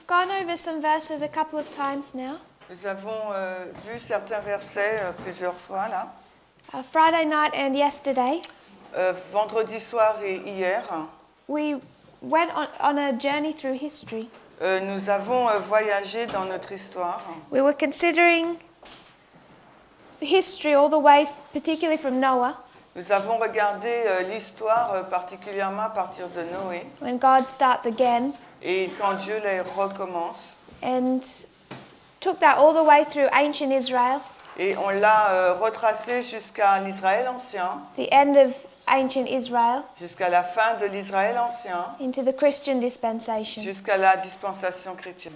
gone over some verses a couple of times now. Nous avons vu certains versets plusieurs fois là. Friday night and yesterday, Vendredi soir et hier, we went on a journey through history. nous avons voyagé dans notre histoire. We were considering history all the way, particularly from Noah, Nous avons regardé l'histoire particulièrement à partir de Noé when God starts again, et quand Dieu les recommence. and took that all the way through ancient Israel, Et on l'a retracé jusqu'à l'Israël ancien, the end of ancient Israel, jusqu'à la fin de l'Israël ancien, into the Christian dispensation. jusqu'à la dispensation chrétienne.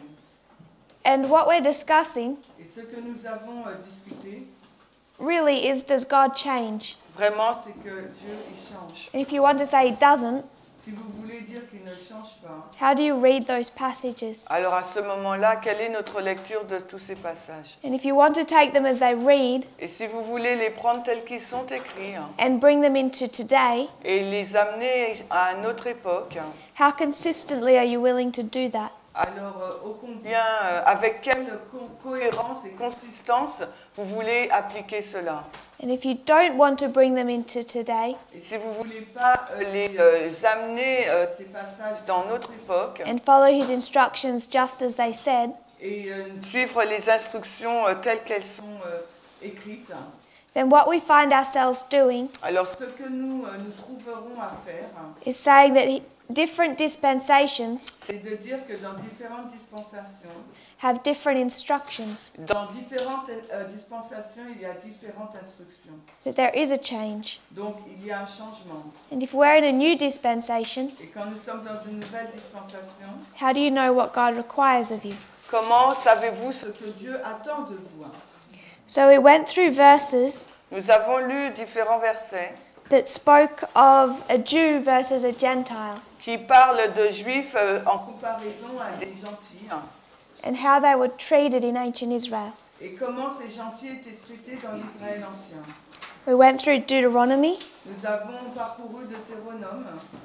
And what we're discussing Et ce que nous avons discuté, really is, does God change? vraiment, c'est que Dieu il change. And if you want to say he doesn't, Si vous voulez dire qu'il ne change pas, how do you read those passages? alors à ce moment-là, quelle est notre lecture de tous ces passages? And if you want to take them as they read Et si vous voulez les prendre tels qu'ils sont écrits and bring them into today, et les amener à notre époque, how consistently are you willing to do that? alors ô combien, avec quelle cohérence et consistance vous voulez appliquer cela? And if you don't want to bring them into today Et si vous ne voulez pas les amener ces passages dans notre époque and follow his instructions just as they said, et suivre les instructions telles qu'elles sont écrites, then what we find ourselves doing alors ce que nous trouverons à faire, is saying that different dispensations c'est de dire que dans différentes dispensations, have different instructions, dans différentes dispensations, il y a différentes instructions. that there is a change. Donc il y a un changement. And if we're in a new dispensation, Et quand nous sommes dans une nouvelle dispensation, how do you know what God requires of you? comment savez-vous ce que Dieu attend de vous? So we went through verses Nous avons lu différents versets that spoke of a Jew versus a Gentile, qui parlent de juifs en comparaison à des gentils and how they were treated in ancient Israel. et comment ces gentils étaient traités dans l'Israël ancien. We went through Deuteronomy, Nous avons parcouru Deutéronome,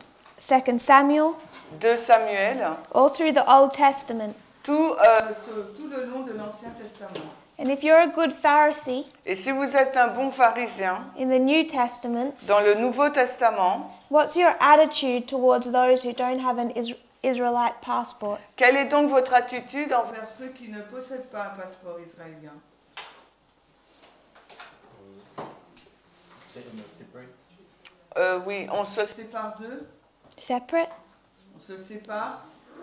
2 Samuel, 2 Samuel, all through the Old Testament. tout le long de l'Ancien Testament. And if you're a good Pharisee Et si vous êtes un bon pharisien, in the New Testament, dans le Nouveau Testament, what's your attitude towards those who don't have an Israelite passport? quelle est donc votre attitude envers ceux qui ne possèdent pas un passeport israélien? Oui, on se sépare d'eux. Separate? On se sépare.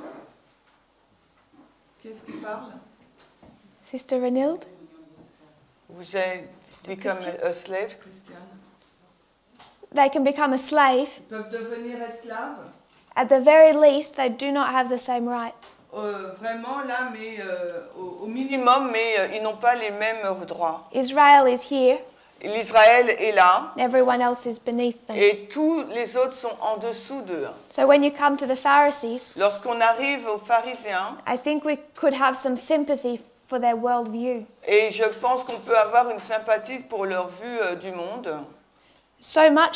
Qu'est-ce qui parle? Sister Renilde? Vous avez become a slave, Christiane. They can become a slave. Ils peuvent devenir esclaves. At the very least, they do not have the same rights. Vraiment là, mais au minimum, mais ils n'ont pas les mêmes droits. Israel is here, L'Israël est là, and everyone else is beneath them. et tous les autres sont en dessous d'eux. So when you come to the Pharisees, Lorsqu'on arrive aux pharisiens, I think we could have some sympathy for their worldview. et je pense qu'on peut avoir une sympathie pour leur vue du monde, So much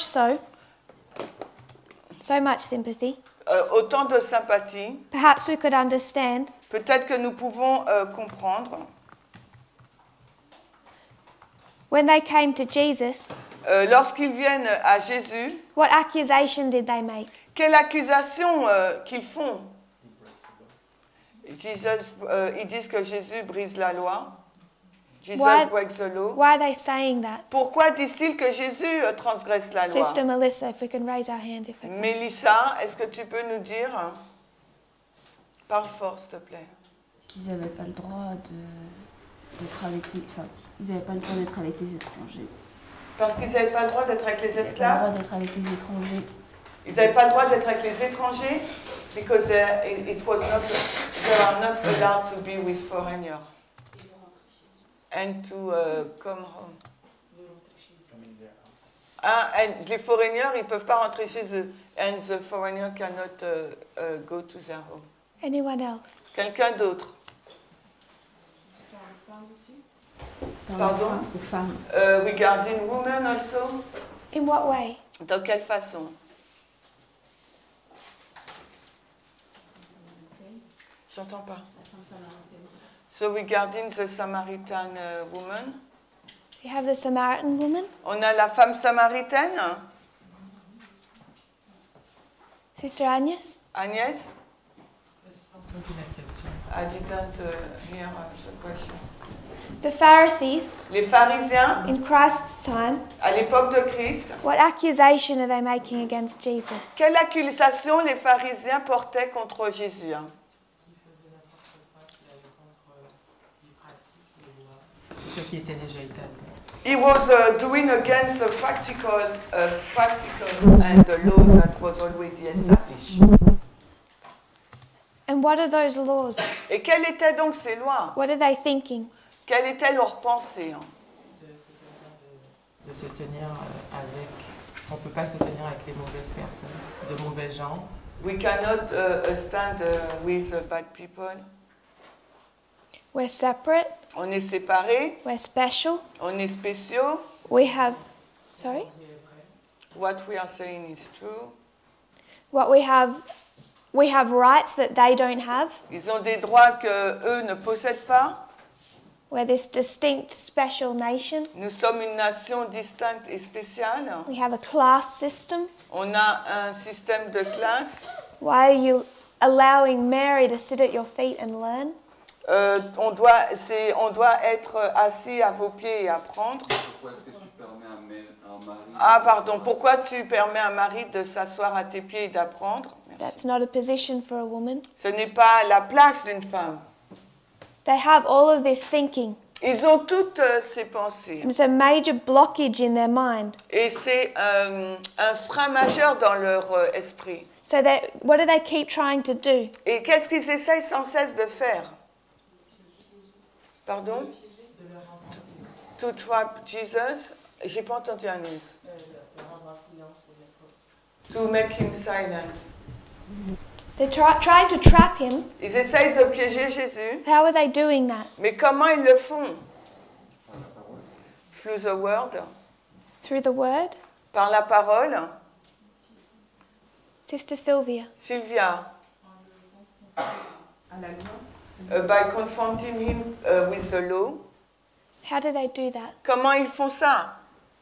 sympathy. Autant de sympathie, Perhaps we could understand peut-être que nous pouvons comprendre. when they came to Jesus, Lorsqu'ils viennent à Jésus, what accusation did they make? quelle accusation qu'ils font? Ils disent que Jésus brise la loi. Jesus breaks the law. Why are they saying that? Pourquoi disent-ils que Jésus transgresse la loi? Sister Melissa, if we can raise our hands, if I can. Mélissa, est-ce que tu peux nous dire? Parle fort, s'il te plaît. Qu'ils n'avaient pas le droit d'être avec les... Enfin, ils n'avaient pas le droit d'être avec les étrangers. Parce qu'ils n'avaient pas le droit d'être avec les Ils n'avaient pas le esclaves? droit d'être avec les étrangers. Ils n'avaient pas le droit d'être avec les étrangers? Because they are not allowed to be with foreigners. And to come home. And les foreigners, ils ne peuvent pas rentrer chez eux. And the foreigner cannot go to their home. Anyone else? Quelqu'un d'autre? Pardon? Aux femmes. Regarding women also? In what way? Dans quelle façon? J'entends pas. La femme samaritaine. So regarding the Samaritan woman. You have the Samaritan woman. On a la femme samaritaine, Sister Agnes. Agnès. I didn't hear the question. The Pharisees Les pharisiens, in Christ's time, à l'époque de Christ, what accusation are they making against Jesus? quelle accusation les pharisiens portaient contre Jésus? Ce qui était déjà établi. He was doing against the practical and the laws that was already established. And what are those laws? Et quelles étaient donc ces lois? What are they thinking? Quelle était leur pensée? De se tenir avec... On ne peut pas se tenir avec les mauvaises personnes, de mauvais gens. We cannot stand with bad people. We're separate. On est séparés, We're special. on est spéciaux. We have, sorry? What we are saying is true. What we have rights that they don't have. Ils ont des droits que eux ne possèdent pas. We're this distinct, special nation. Nous sommes une nation distincte et spéciale. We have a class system. On a un système de classe. Why are you allowing Mary to sit at your feet and learn? On doit être assis à vos pieds et apprendre. Pourquoi est-ce que tu permets à un mari... Ah pardon, pourquoi tu permets à un mari de s'asseoir à tes pieds et d'apprendre? Merci. That's not a position for a woman. Ce n'est pas la place d'une femme. They have all of this thinking. Ils ont toutes ces pensées. And it's a major blockage in their mind. Et c'est un frein majeur dans leur esprit. So what do they keep trying to do? Et qu'est-ce qu'ils essayent sans cesse de faire? Pardon? To trap Jesus? J'ai pas entendu Agnès. To make him silent. They're trying to trap him. Ils essayent de piéger Jésus. How are they doing that? Mais comment ils le font? Through the word. Through the word? Par la parole. Sister Sylvia. Sylvia. By confronting him with the law. How do they do that? Comment ils font ça?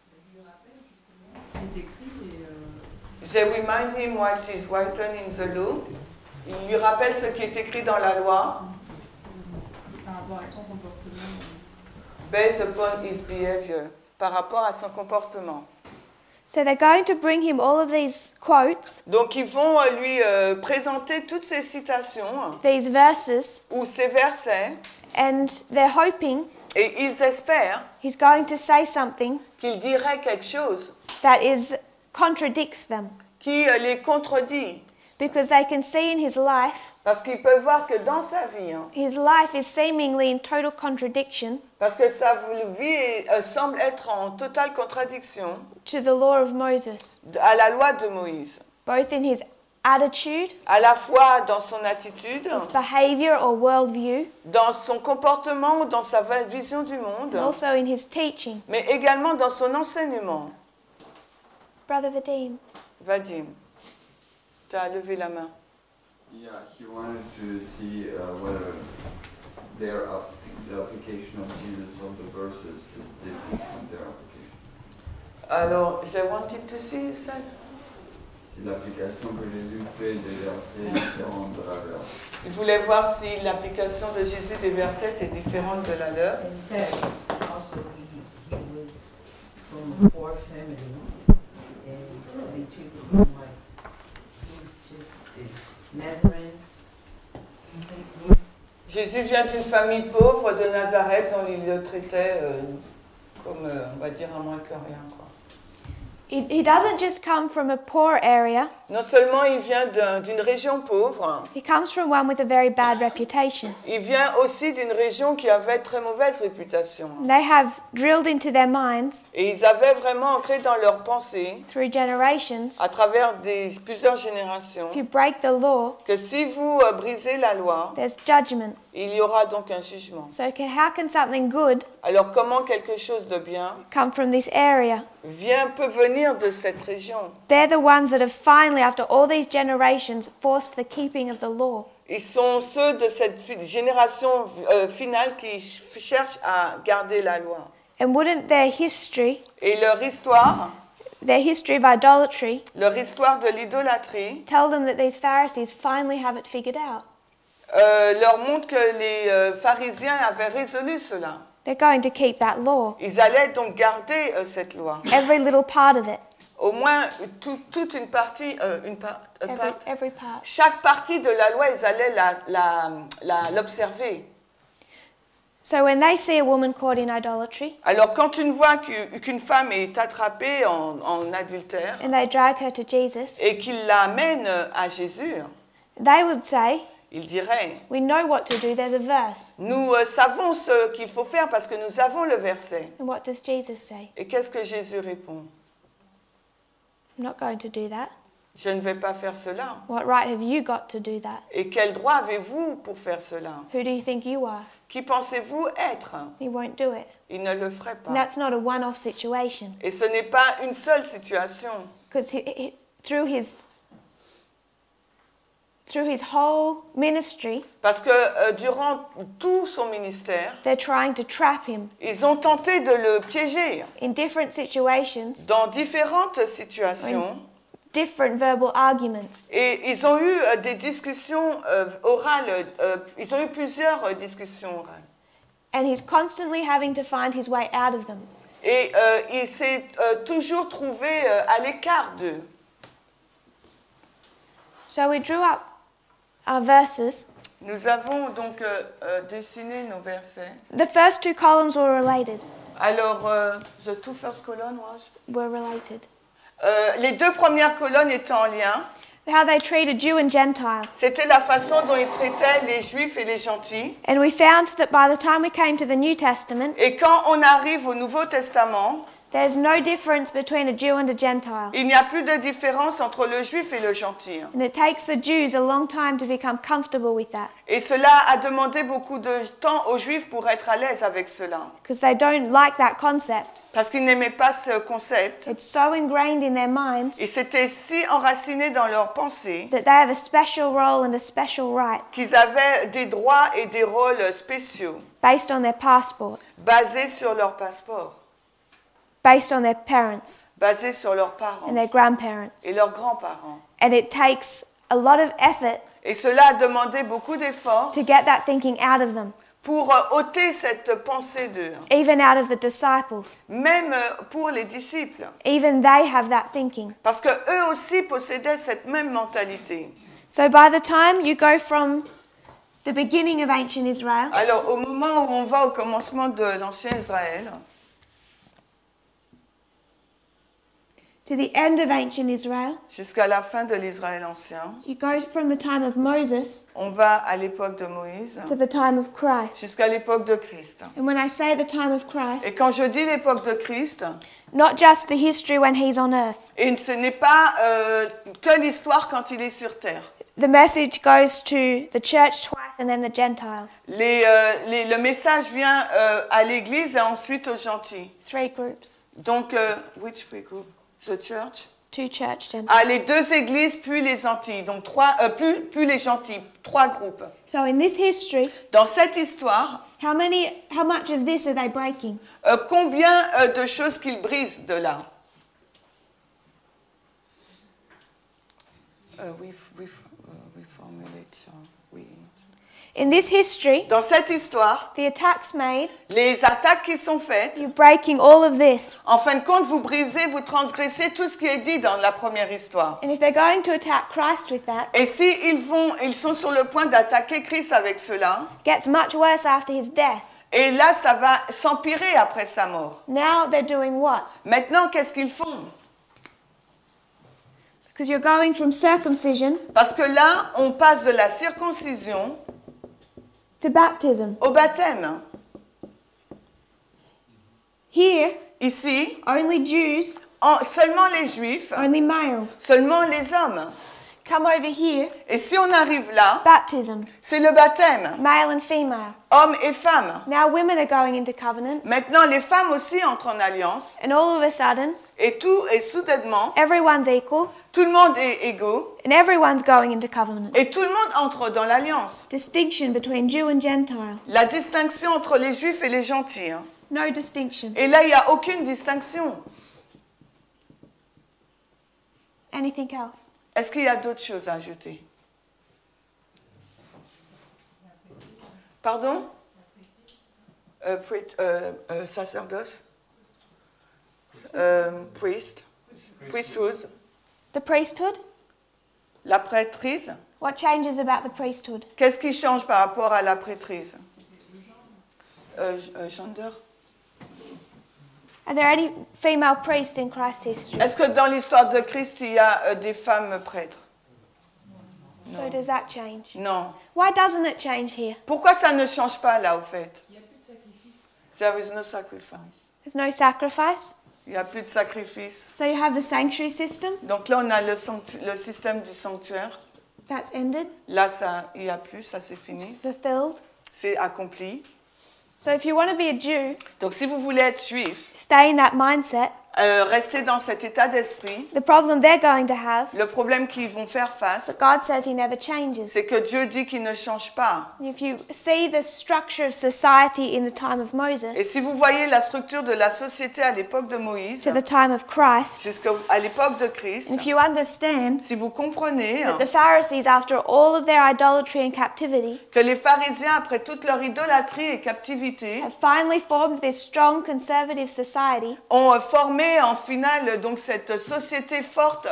They remind him what is written in the law. Ils lui rappellent ce qui est écrit dans la loi. Par rapport à son comportement. Based upon his behavior. Par rapport à son comportement. So they're going to bring him all of these quotes, Donc ils vont lui présenter toutes ces citations these verses, ou ces versets and they're hoping et ils espèrent he's going to say something qu'il dirait quelque chose that contradicts them. qui les contredit. Because they can see in his life, Parce qu'ils peuvent voir que dans sa vie, his life is seemingly in total contradiction parce que sa vie semble être en totale contradiction to the law of Moses, à la loi de Moïse. both in his attitude, À la fois dans son attitude, his behavior or worldview, dans son comportement ou dans sa vision du monde, and also in his teaching. mais également dans son enseignement. Brother Vadim. Vadim, tu as levé la main. Yeah, he wanted to see whether the application of Jesus of the verses is different from their application. Alors, they wanted to see, you said? Si l'application que Jésus fait des versets est différente de la leur. Il voulait voir si l'application de Jésus des versets est différente de la leur. In fact, also he was from a poor family, and they treated him like he's just this Nazarene. Jésus vient d'une famille pauvre de Nazareth dont il le traitait comme, on va dire, un moins que rien, quoi. He doesn't just come from a poor area, Non seulement il vient d'une région pauvre, he comes from one with a very bad reputation. il vient aussi d'une région qui avait très mauvaise réputation. They have drilled into their minds Et ils avaient vraiment ancré dans leurs pensées, through generations, à travers plusieurs générations, if you break the law, que si vous brisez la loi, there's judgment. Il y aura donc un jugement. So how can something good Alors comment quelque chose de bien come from this area? peut venir de cette région? They're the ones that have finally, after all these generations, forced the keeping of the law. Ils sont ceux de cette génération finale qui cherchent à garder la loi. And wouldn't their history Et leur histoire of idolatry, leur histoire de l'idolâtrie, tell them that these Pharisees finally have it figured out? leur montre que les pharisiens avaient résolu cela. They're going to keep that law, Ils allaient donc garder cette loi. every little part of it, Au moins toute une partie, every part. chaque partie de la loi, ils allaient l'observer. So when they see a woman caught in idolatry Alors quand une fois qu'une femme est attrapée en adultère and they drag her to Jesus, et qu'ils l'amènent à Jésus, they would say, il dirait, we know what to do, there's a verse. nous savons ce qu'il faut faire parce que nous avons le verset. And what does Jesus say? Et qu'est-ce que Jésus répond? I'm not going to do that. Je ne vais pas faire cela. What right have you got to do that? Et quel droit avez-vous pour faire cela? Who do you think you are? Qui pensez-vous être? He won't do it. Il ne le ferait And pas. that's not a one-off situation. Et ce n'est pas une seule situation. Because through his whole ministry, Parce que durant tout son ministère, they're trying to trap him ils ont tenté de le piéger in different situations, dans différentes situations. different verbal arguments. Et ils ont eu des discussions orales, ils ont eu plusieurs discussions orales. And he's constantly having to find his way out of them. Et il s'est toujours trouvé à l'écart d'eux. So we drew up our verses. Nous avons donc dessiné nos versets. The first two columns were related. Alors, the two first column was? Were related. Les deux premières colonnes étaient en lien. How they treated Jew and Gentile. C'était la façon dont ils traitaient les Juifs et les gentils. And we found that by the time we came to the New Testament, Et quand on arrive au Nouveau Testament, there's no difference between a Jew and a Gentile. il n'y a plus de différence entre le Juif et le gentil. And it takes the Jews a long time to become comfortable with that, Et cela a demandé beaucoup de temps aux Juifs pour être à l'aise avec cela. because they don't like that concept. Parce qu'ils n'aimaient pas ce concept. It's so ingrained in their minds Et c'était si enraciné dans leurs pensées that they have a special role and a special right qu'ils avaient des droits et des rôles spéciaux based on their passport, basés sur leur passeport, based on their parents basés sur leurs parents and their grandparents. et leurs grands-parents. And it takes a lot of effort Et cela a demandé beaucoup d'efforts to get that thinking out of them, pour ôter cette pensée d'eux. even out of the disciples. Même pour les disciples. Even they have that thinking. Parce que eux aussi possédaient cette même mentalité. So by the time you go from the beginning of ancient Israel Alors, au moment où on va au commencement de l'ancien Israël, to the end of ancient Israel, jusqu'à la fin de l'Israël ancien, you go from the time of Moses on va à l'époque de Moïse, to the time of Christ. jusqu'à l'époque de Christ. And when I say the time of Et Christ, quand je dis l'époque de Christ, not just the history when he's on earth. et ce n'est pas que l'histoire quand il est sur terre. The message goes to the church twice and then the Gentiles. Le message vient à l'Église et ensuite aux gentils. 3 groups. Donc, which three group? The church? 2 church Gentiles. Ah, les deux églises, puis les Antilles. Donc, plus les gentils. 3 groupes. So in this history, Dans cette histoire, how much of this are they breaking? combien de choses qu'ils brisent de là? We formulate, In this history, Dans cette histoire, the attacks made, les attaques qui sont faites, you're breaking all of this. en fin de compte, vous brisez, vous transgressez tout ce qui est dit dans la première histoire. And if they're going to attack Christ with that, Et si ils sont sur le point d'attaquer Christ avec cela, it gets much worse after his death. et là, ça va s'empirer après sa mort. Now they're doing what? Maintenant, qu'est-ce qu'ils font? Because you're going from circumcision Parce que là, on passe de la circoncision to baptism. au baptême. Here, Ici, only Jews, seulement les Juifs, only males. seulement les hommes. come over here, Et si on arrive là, baptism, c'est le baptême, male and female. hommes et femmes. Now women are going into covenant, Maintenant, les femmes aussi entrent en alliance, and all of a sudden, et soudainement, everyone's equal, tout le monde est égaux, and everyone's going into covenant. et tout le monde entre dans l'alliance. Distinction between Jew and Gentile. La distinction entre les juifs et les gentils. Hein. No distinction. Et là, il n'y a aucune distinction. Anything else? Est-ce qu'il y a d'autres choses à ajouter? Pardon? Sacerdoce? Priesthood? The priesthood? La prêtrise? What changes about the priesthood? Qu'est-ce qui change par rapport à la prêtrise? Gender? Are there any female priests in Christ's history? Est-ce que dans l'histoire de Christ, il y a des femmes prêtres? So does that change? Non. Why doesn't it change here? Pourquoi ça ne change pas là, au fait? Il n'y a plus de sacrifice. There is no sacrifice. There's no sacrifice. Il n'y a plus de sacrifice. So you have the sanctuary system. Donc là, on a le système du sanctuaire. That's ended. Là, il n'y a plus, ça c'est It's fini. fulfilled. C'est accompli. So if you want to be a Jew, Donc si vous voulez être juif, stay in that mindset. restez dans cet état d'esprit. The problem they're going to have, Le problème qu'ils vont faire face, but God says He never changes. c'est que Dieu dit qu'il ne change pas. If you see the structure of society in the time of Et Moses si vous voyez la structure de la société à l'époque de Moïse, to the time of Christ, jusqu'à l'époque de Christ, and if you understand si vous comprenez that the Pharisees, after all of their idolatry and captivity, que les pharisiens, après toute leur idolâtrie et captivité, have finally formed this strong conservative society, ont formé en finale donc cette société forte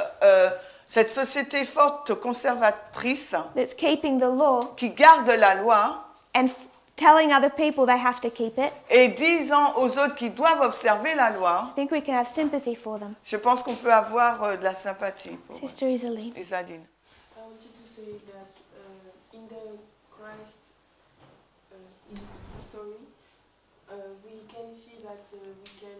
conservatrice that's keeping the law qui garde la loi and telling other people they have to keep it, et disant aux autres qui doivent observer la loi, I think we can have sympathy for them. je pense qu'on peut avoir de la sympathie pour Sister Isaline. Isaline. I wanted to say that in the Christ story, we can see that we can,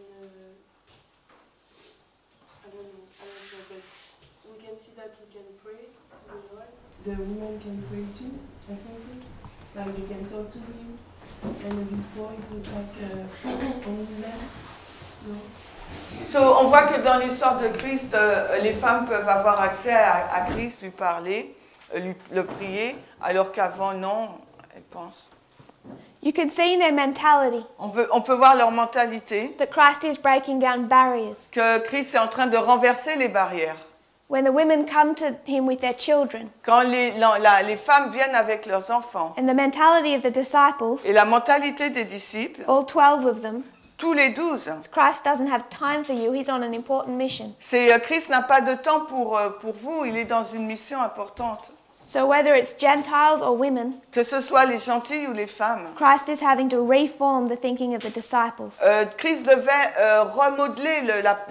I don't know, but we can see that we can pray to the Lord. The women can pray too, I think so. Like they can talk to Him, and before it was like only men. No. So, on voit que dans l'histoire de Christ, les femmes peuvent avoir accès à Christ, lui parler, le prier, alors qu'avant, non, elles pensent. You can see in their mentality On peut voir leur mentalité, that Christ is breaking down barriers. que Christ est en train de renverser les barrières. When the women come to Him with their children, Quand les femmes viennent avec leurs enfants, and the mentality of the disciples, et la mentalité des disciples, all 12 of them, tous les 12, Christ doesn't have time for you, He's on an important mission. c'est Christ n'a pas de temps pour vous, il est dans une mission importante. So whether it's Gentiles or women, Que ce soit les gentils ou les femmes, Christ is having to reform the thinking of the disciples. Christ devait remodeler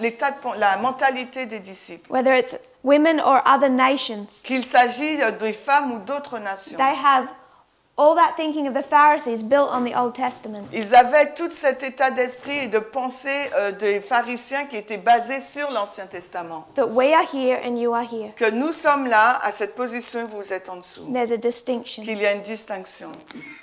la mentalité des disciples. Whether it's women or other nations, Qu'il s'agisse des femmes ou d'autres nations. they have all that thinking of the Pharisees built on the Old Testament. Ils avaient tout cet état d'esprit et de pensée des pharisiens qui était basé sur l'Ancien Testament. That we are here and you are here. Que nous sommes là, à cette position, vous êtes en dessous. There's a distinction. Qu'il y a une distinction.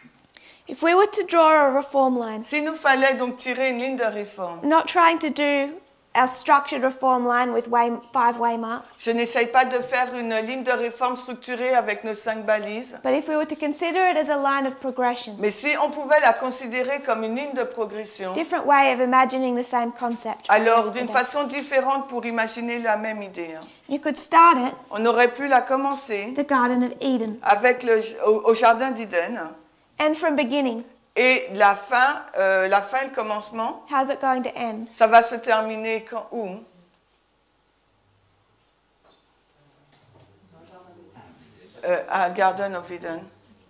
If we were to draw a reform line, S'il nous fallait donc tirer une ligne de réforme, not trying to do a structured reform line with 5-way marks, je n'essaye pas de faire une ligne de réforme structurée avec nos 5 balises, but if we were to consider it as a line of progression, mais si on pouvait la considérer comme une ligne de progression, different way of imagining the same concept. alors d'une façon différente pour imaginer la même idée. You could start it On aurait pu la commencer the Garden of Eden, avec au Jardin d'Éden, and from beginning, et la fin et le commencement, how's it going to end? ça va se terminer où? À Garden of Eden.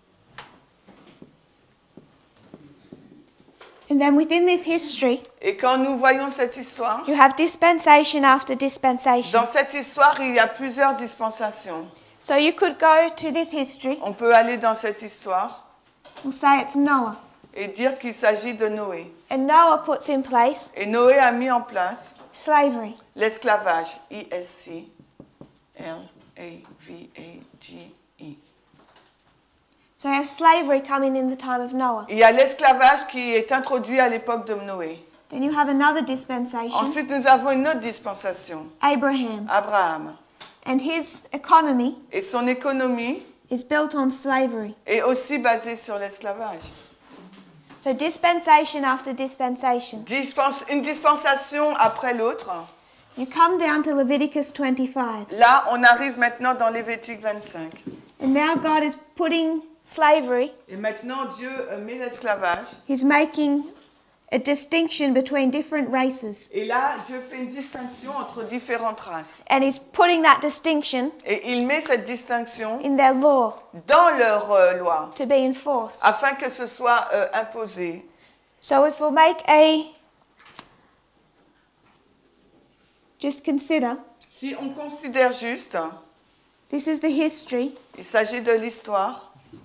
And then within this history, Et quand nous voyons cette histoire, you have dispensation after dispensation. dans cette histoire, il y a plusieurs dispensations. So you could go to this history, On peut aller dans cette histoire we'll say it's Noah. et dire qu'il s'agit de Noé. And Noah puts in place Et Noé a mis en place slavery. l'esclavage, I-S-C-L-A-V-E. S-L-A-V-A-G-E. So you have slavery coming in the time of Noah. Il y a l'esclavage qui est introduit à l'époque de Noé. Then you have another dispensation, Ensuite, nous avons une autre dispensation, Abraham. Abraham. And his economy Et son économie is built on slavery. est aussi basée sur l'esclavage. So dispensation after dispensation. Une dispensation après l'autre. You come down to Leviticus 25. Là, on arrive maintenant dans Lévitique 25. And now God is putting slavery, Et maintenant, Dieu met l'esclavage. He's making a distinction between different races. Et là, Dieu fait une distinction entre différentes races. And He's putting that distinction Et il met cette distinction in their law dans leur loi, to be enforced. afin que ce soit imposé. So if we'll make a... Just consider, Si on considère juste, this is the history il s'agit de l'histoire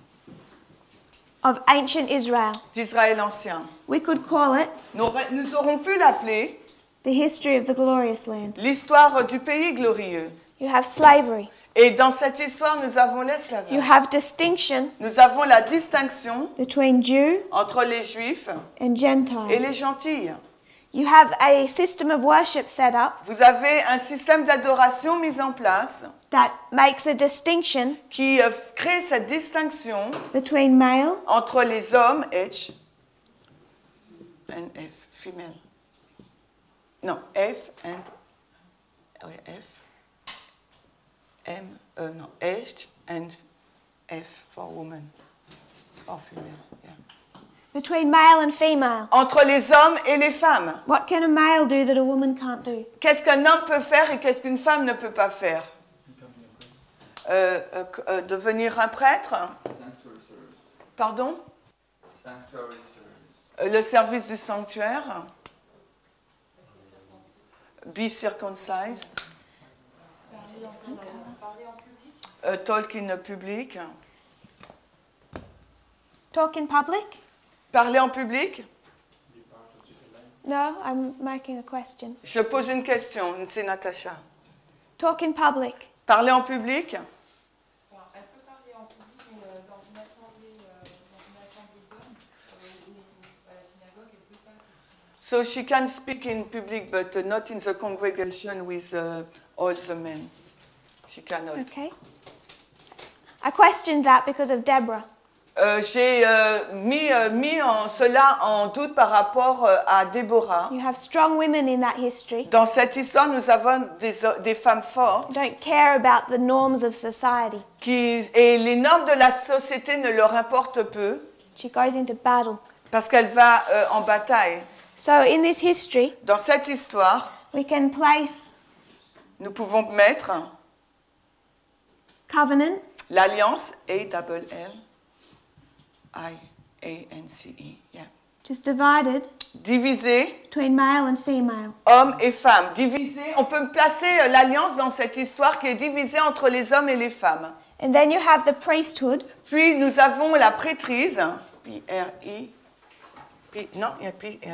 of ancient Israel. d'Israël ancien. We could call it Nous aurons pu l'appeler the history of the glorious land. l'histoire du pays glorieux. You have slavery. Et dans cette histoire, nous avons You l'esclavage. have distinction Nous avons la distinction between Jew entre les Juifs and et Gentile. les gentils. You have a system of worship set up Vous avez un système d'adoration mis en place that makes a distinction qui crée cette distinction between male entre les hommes, H, and F, female. Non, F and F, M, non, H and F for woman, for female, yeah. between male and female. Entre les hommes et les femmes. What can a male do that a woman can't do? Qu'est-ce qu'un homme peut faire et qu'est-ce qu'une femme ne peut pas faire? Devenir un prêtre? Sanctuary service. Pardon? Sanctuary service. Le service du sanctuaire? Be circumcised? Talk in public? Talk in public? Parler en public? No, I'm making a question. Je pose une question, c'est Natacha. Talk in public. Parler en public? Elle peut parler en public, mais dans une assemblée d'hommes, ou à la synagogue, elle ne peut pas s'exprimer. So she can speak in public, but not in the congregation with all the men. She cannot. Okay. I questioned that because of Deborah. J'ai mis cela en doute par rapport à Déborah. You have strong women in that history. Dans cette histoire, nous avons des femmes fortes Don't care about the norms of society. et les normes de la société ne leur importent peu She goes into battle. parce qu'elle va en bataille. So in this history, Dans cette histoire, we can place nous pouvons mettre covenant, l'alliance A-I-A-N-C-E, yeah. just divided Divisé, between male and female. hommes et femmes. Divisé, on peut placer l'alliance dans cette histoire qui est divisée entre les hommes et les femmes. And then you have the priesthood, Puis nous avons la prêtrise, P-R-I, non, il y a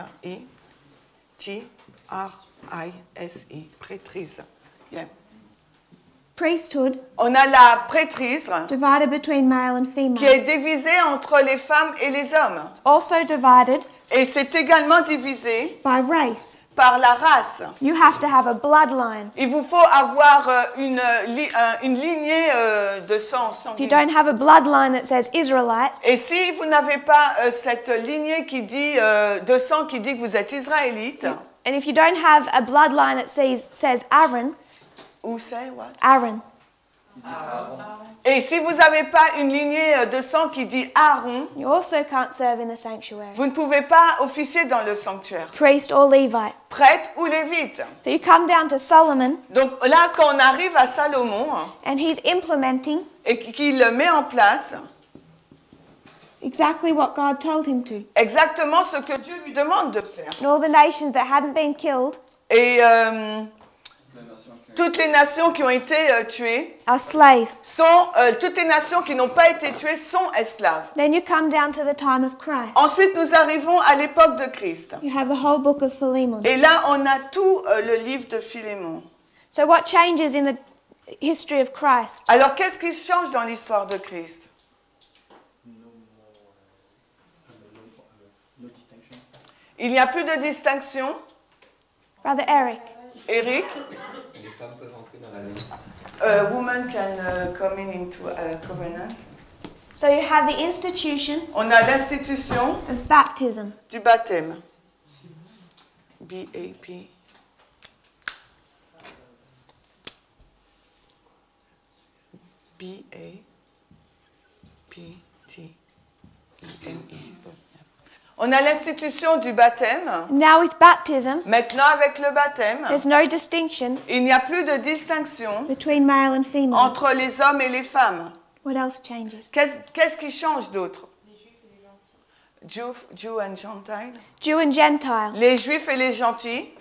P-R-I-T-R-I-S-I, prêtrise. Yeah. priesthood On a la prêtrise divided between male and qui female. est divisée entre les femmes et les hommes. Also divided Et c'est également divisé by race. par la race. You have to have a bloodline. Il vous faut avoir une lignée de sang. If you don't have a bloodline that says Israelite, Et si vous n'avez pas cette lignée qui dit, de sang qui dit que vous êtes israélite, and if you don't have a bloodline that says Aaron, ou c'est what? Aaron, Et si vous n'avez pas une lignée de sang qui dit Aaron, you also can't serve in the sanctuary. vous ne pouvez pas officier dans le sanctuaire. Priest or Levite. Prêtre ou lévite. So you come down to Solomon, Donc là, quand on arrive à Salomon and he's implementing et qu'il met en place exactly what God told him to. exactement ce que Dieu lui demande de faire. And all the nations that hadn't been killed Et toutes les nations qui ont été tuées are slaves. toutes les nations qui n'ont pas été tuées sont esclaves. Then you come down to the time of Christ. Ensuite, nous arrivons à l'époque de Christ. You have the whole book of Philemon. Et là, on a tout le livre de Philémon. So what changes in history of Christ. Alors, qu'est-ce qui change dans l'histoire de Christ? Il n'y a plus de distinction. Brother Eric. Eric? Les femmes peuvent entrer dans l'alliance. Women can come into a covenant. So you have the institution On a l'institution of baptism. du baptême. B-A-P. B-A-P-T-I-M-I. On a l'institution du baptême. Now with baptism, Maintenant, avec le baptême, there's no distinction il n'y a plus de distinction between male and female. entre les hommes et les femmes. What else changes? Qu'est-ce qui change d'autre? Jew and Gentile. Jew and Gentile. Les juifs et les gentils.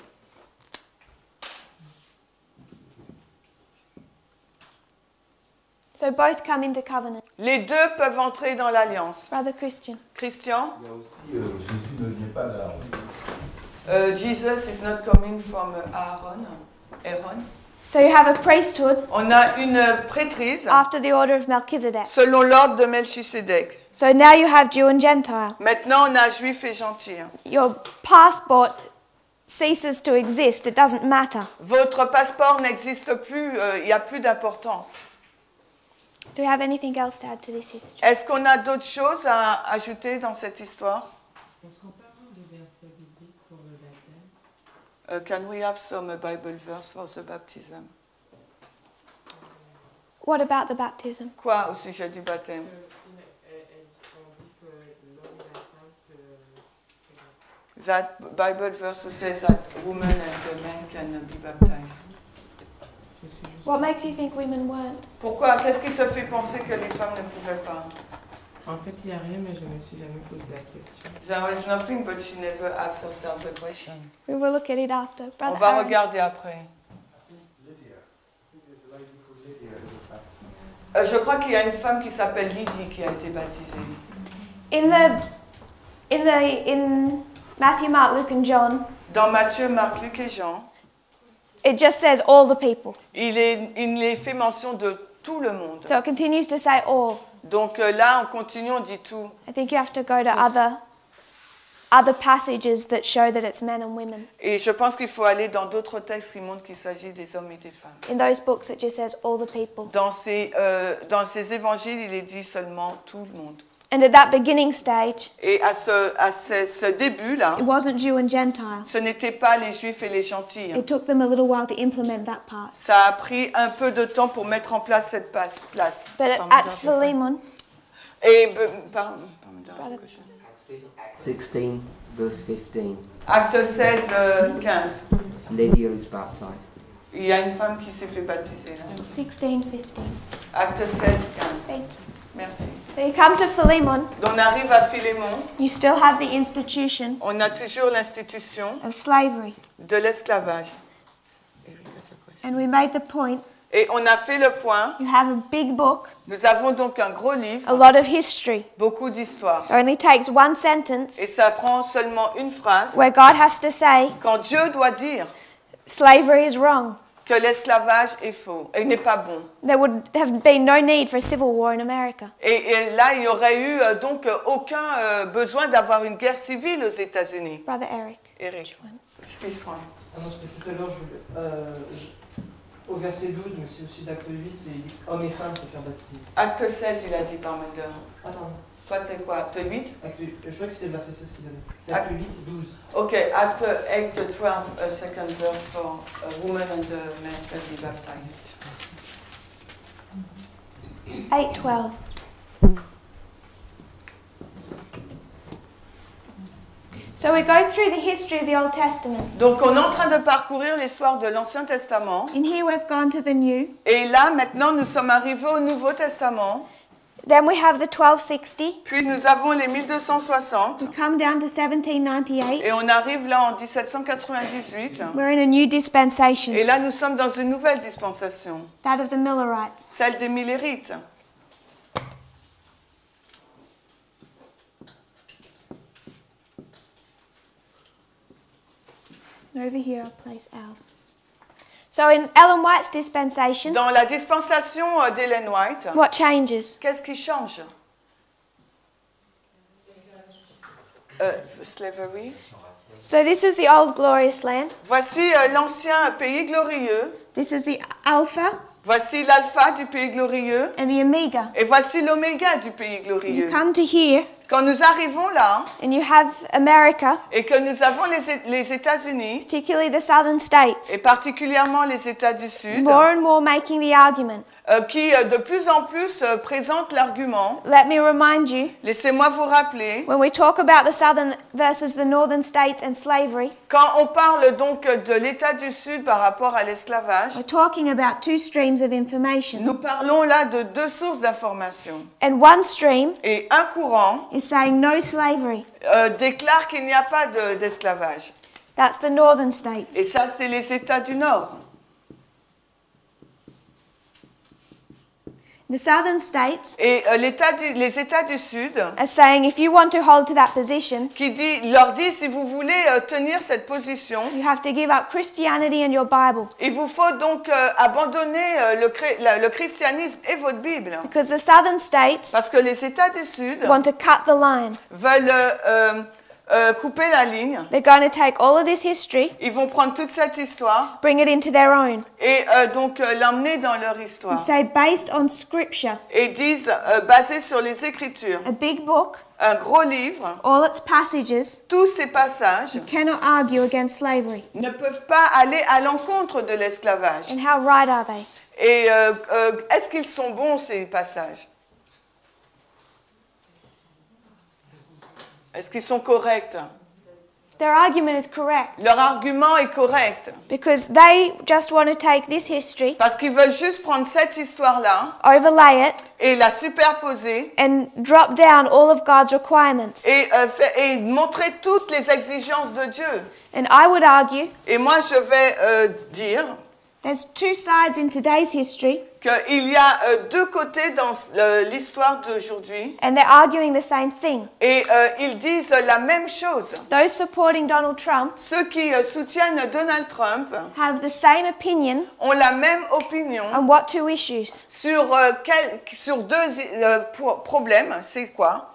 So both come into covenant. Les deux peuvent entrer dans l'alliance. Brother Christian. Christian? Il y a aussi, Jésus ne vient pas d'Aaron. Jesus is not coming from Aaron. So you have a priesthood On a une prêtrise after the order of Melchizedek. selon l'ordre de Melchisédek. So now you have Jew and Gentile. Maintenant, on a juif et gentil. Your passport ceases to exist. It doesn't matter. Votre passeport n'existe plus, il n'y a plus d'importance. Do you have anything else to add to this history? Est-ce qu'on a d'autres choses à ajouter dans cette histoire? Est-ce qu'on peut avoir des versets bibliques pour le baptême? Can we have some Bible verse for the baptism? What about the baptism? Quoi au sujet du baptême? On dit que l'homme et la femme peuvent... That Bible verse says that women and the men can be baptized. Je suis juste... What makes you think women weren't? Pourquoi? Qu'est-ce qui te fait penser que les femmes ne pouvaient pas? En fait, il n'y a rien, mais je ne me suis jamais posé la question. There was nothing, but she never asked herself the question. We will look at it after. On Brother va Aaron. regarder après. Je crois qu'il y a une femme qui s'appelle Lydie qui a été baptisée. In Matthew, Mark, Luke and John, Dans Matthieu, Marc, Luc et Jean, it just says all the people. il est fait mention de tout le monde. So it continues to say all. Donc là, on continue, on dit tout. I think you have to go to other passages that show that it's men and women. Et je pense qu'il faut aller dans d'autres textes qui montrent qu'il s'agit des hommes et des femmes. In those books, it just says all the people. Dans ces évangiles, il est dit seulement tout le monde. And at that beginning stage, Et à ce début-là, it wasn't Jew and Gentile. ce n'était pas les juifs et les gentils. It took them a little while to implement that part. Ça a pris un peu de temps pour mettre en place cette place. But at Philemon, Et, Brother. Acts 16, verse 15. Acte 16, 15. Lydia is baptized. Il y a une femme qui s'est fait baptiser là. 16:15. Acte 16, 15. Thank you. Merci. So you come to Philemon, On arrive à Philémon. you still have the institution On a toujours l'institution of slavery. de l'esclavage. And we made the point, Et on a fait le point. you have a big book, Nous avons donc un gros livre, a lot of history. beaucoup d'histoires. It only takes one sentence Et ça prend seulement une phrase. where God has to say, Quand Dieu doit dire slavery is wrong. que l'esclavage est faux et n'est pas bon. There would have been no need for a civil war in America. Et là, il n'y aurait eu donc aucun besoin d'avoir une guerre civile aux États-Unis. Brother Eric. Eric, this one. Ah non, tout à l'heure, au verset 12, mais c'est aussi d'acte 8, il dit hommes et femmes se faire baptiser. Acte 16, il a dit par Mulder. Ah pardon. Toi, t'es quoi? Acte 8? Je crois que c'est le verset 16 qu'il a dit. C'est acte 8, 12. Ok, Acte 8, 12, second verse for women and men to be baptized. 8:12. So we go through the history of the Old Testament. Donc, on est en train de parcourir l'histoire de l'Ancien Testament. In here we've gone to the New. Et là, maintenant, nous sommes arrivés au Nouveau Testament. Then we have the 1260. Puis nous avons les 1260. We come down to 1798. Et on arrive là en 1798. We're in a new dispensation, Et là, nous sommes dans une nouvelle dispensation, that of the Millerites. celle des Millérites. And over here I'll place ours. So So in Ellen White's dispensation, Dans la dispensation d'Ellen White, what changes? qu'est-ce qui change? Slavery. So this is the old glorious land. Voici l'ancien pays glorieux. This is the Alpha Voici l'alpha du pays glorieux. and the Omega. Et voici l'oméga du pays You glorieux. come to here Quand nous arrivons là, and you have America, et que nous avons les États-Unis, particularly the southern states, et particulièrement les États du Sud, more and more making the argument. qui de plus en plus présentent l'argument. Let me remind you, Laissez-moi vous rappeler, when we talk about the southern versus the northern states and slavery, quand on parle donc de l'État du Sud par rapport à l'esclavage, we're talking about two streams of information. nous parlons là de deux sources d'information. And one stream Et un courant is saying no slavery. déclare qu'il n'y a pas d'esclavage. That's the northern states. Et ça, c'est les États du Nord. The southern states Et les États du Sud are saying if you want to hold to that position, leur dit, si vous voulez tenir cette position, you have to give up Christianity and your Bible. il vous faut donc abandonner le christianisme et votre Bible. Because the southern states Parce que les États du Sud want to cut the line. veulent couper la ligne. They're going to take all of this history, Ils vont prendre toute cette histoire bring it into their own, et donc l'emmener dans leur and histoire. say based on scripture, Et disent, basé sur les Écritures, a big book, un gros livre, all its passages, tous ces passages you cannot argue against slavery. ne peuvent pas aller à l'encontre de l'esclavage. And how right are they? Et est-ce qu'ils sont bons, ces passages? Est-ce qu'ils sont corrects? Their argument is correct Leur argument est correct. because they just want to take this history, Parce qu'ils veulent juste prendre cette histoire-là overlay it, et la superposer and drop down all of God's requirements. et montrer toutes les exigences de Dieu. And I would argue Et moi, je vais dire there's two sides in today's history, qu'il y a deux côtés dans l'histoire d'aujourd'hui and they're arguing the same thing. et ils disent la même chose. Those supporting Donald Trump Ceux qui soutiennent Donald Trump have the same opinion ont la même opinion on what two issues? sur deux problèmes. C'est quoi?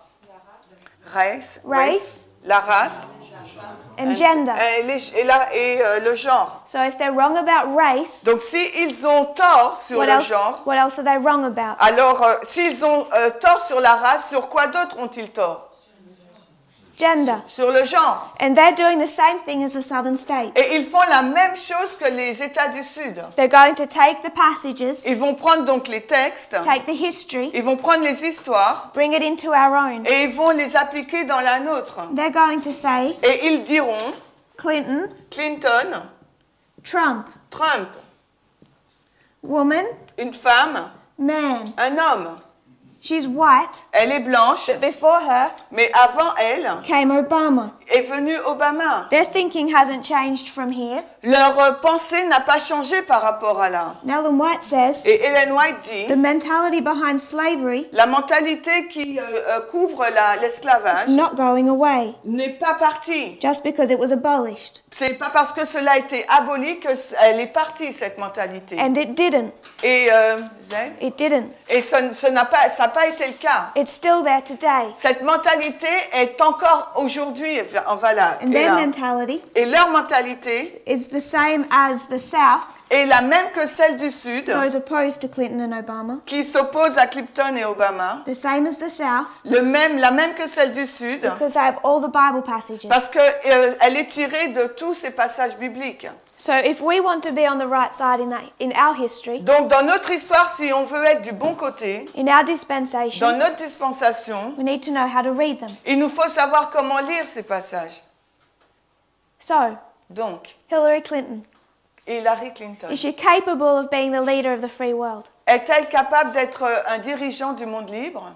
Race la race and gender. et le genre. So if they're wrong about race, Donc s'ils ont tort sur le genre, what else are they wrong about? alors s'ils ont tort sur la race, sur quoi d'autre ont-ils tort? Gender. Sur le genre. And they're doing the same thing as the southern states. Et ils font la même chose que les États du Sud. They're going to take the passages, Ils vont prendre donc les textes, take the history, ils vont prendre les histoires bring it into our own. et ils vont les appliquer dans la nôtre. They're going to say Et ils diront Clinton, Clinton, Trump, Trump, woman, une femme, man. un homme. She's white, Elle est blanche, but before her mais avant elle came Obama. est venu Obama. Their thinking hasn't changed from here. Leur pensée n'a pas changé par rapport à là. And Ellen White says Et Ellen White dit, the mentality behind slavery la mentalité qui couvre l'esclavage is not going away n'est pas partie. just because it was abolished. C'est pas parce que cela a été aboli qu'elle est partie, cette mentalité. And it didn't. Et, It didn't. et ça n'a pas été le cas. It's still there today. Cette mentalité est encore aujourd'hui en valeur. And their mentality Et leur mentalité is the same as the South, est la même que celle du Sud, those opposed to Clinton and Obama. qui s'oppose à Clinton et Obama. The same as the South, La même que celle du Sud, because they have all the Bible passages. parce qu'elle est tirée de tous ces passages bibliques. So if we want to be on the right side in our history, Donc dans notre histoire, si on veut être du bon côté, in our dans dispensation, notre dispensation, we need to know how to read them. il nous faut savoir comment lire ces passages. So, Donc, Hillary Clinton, Hillary Clinton, is she capable of being the leader of the free world? est-elle capable d'être un dirigeant du monde libre?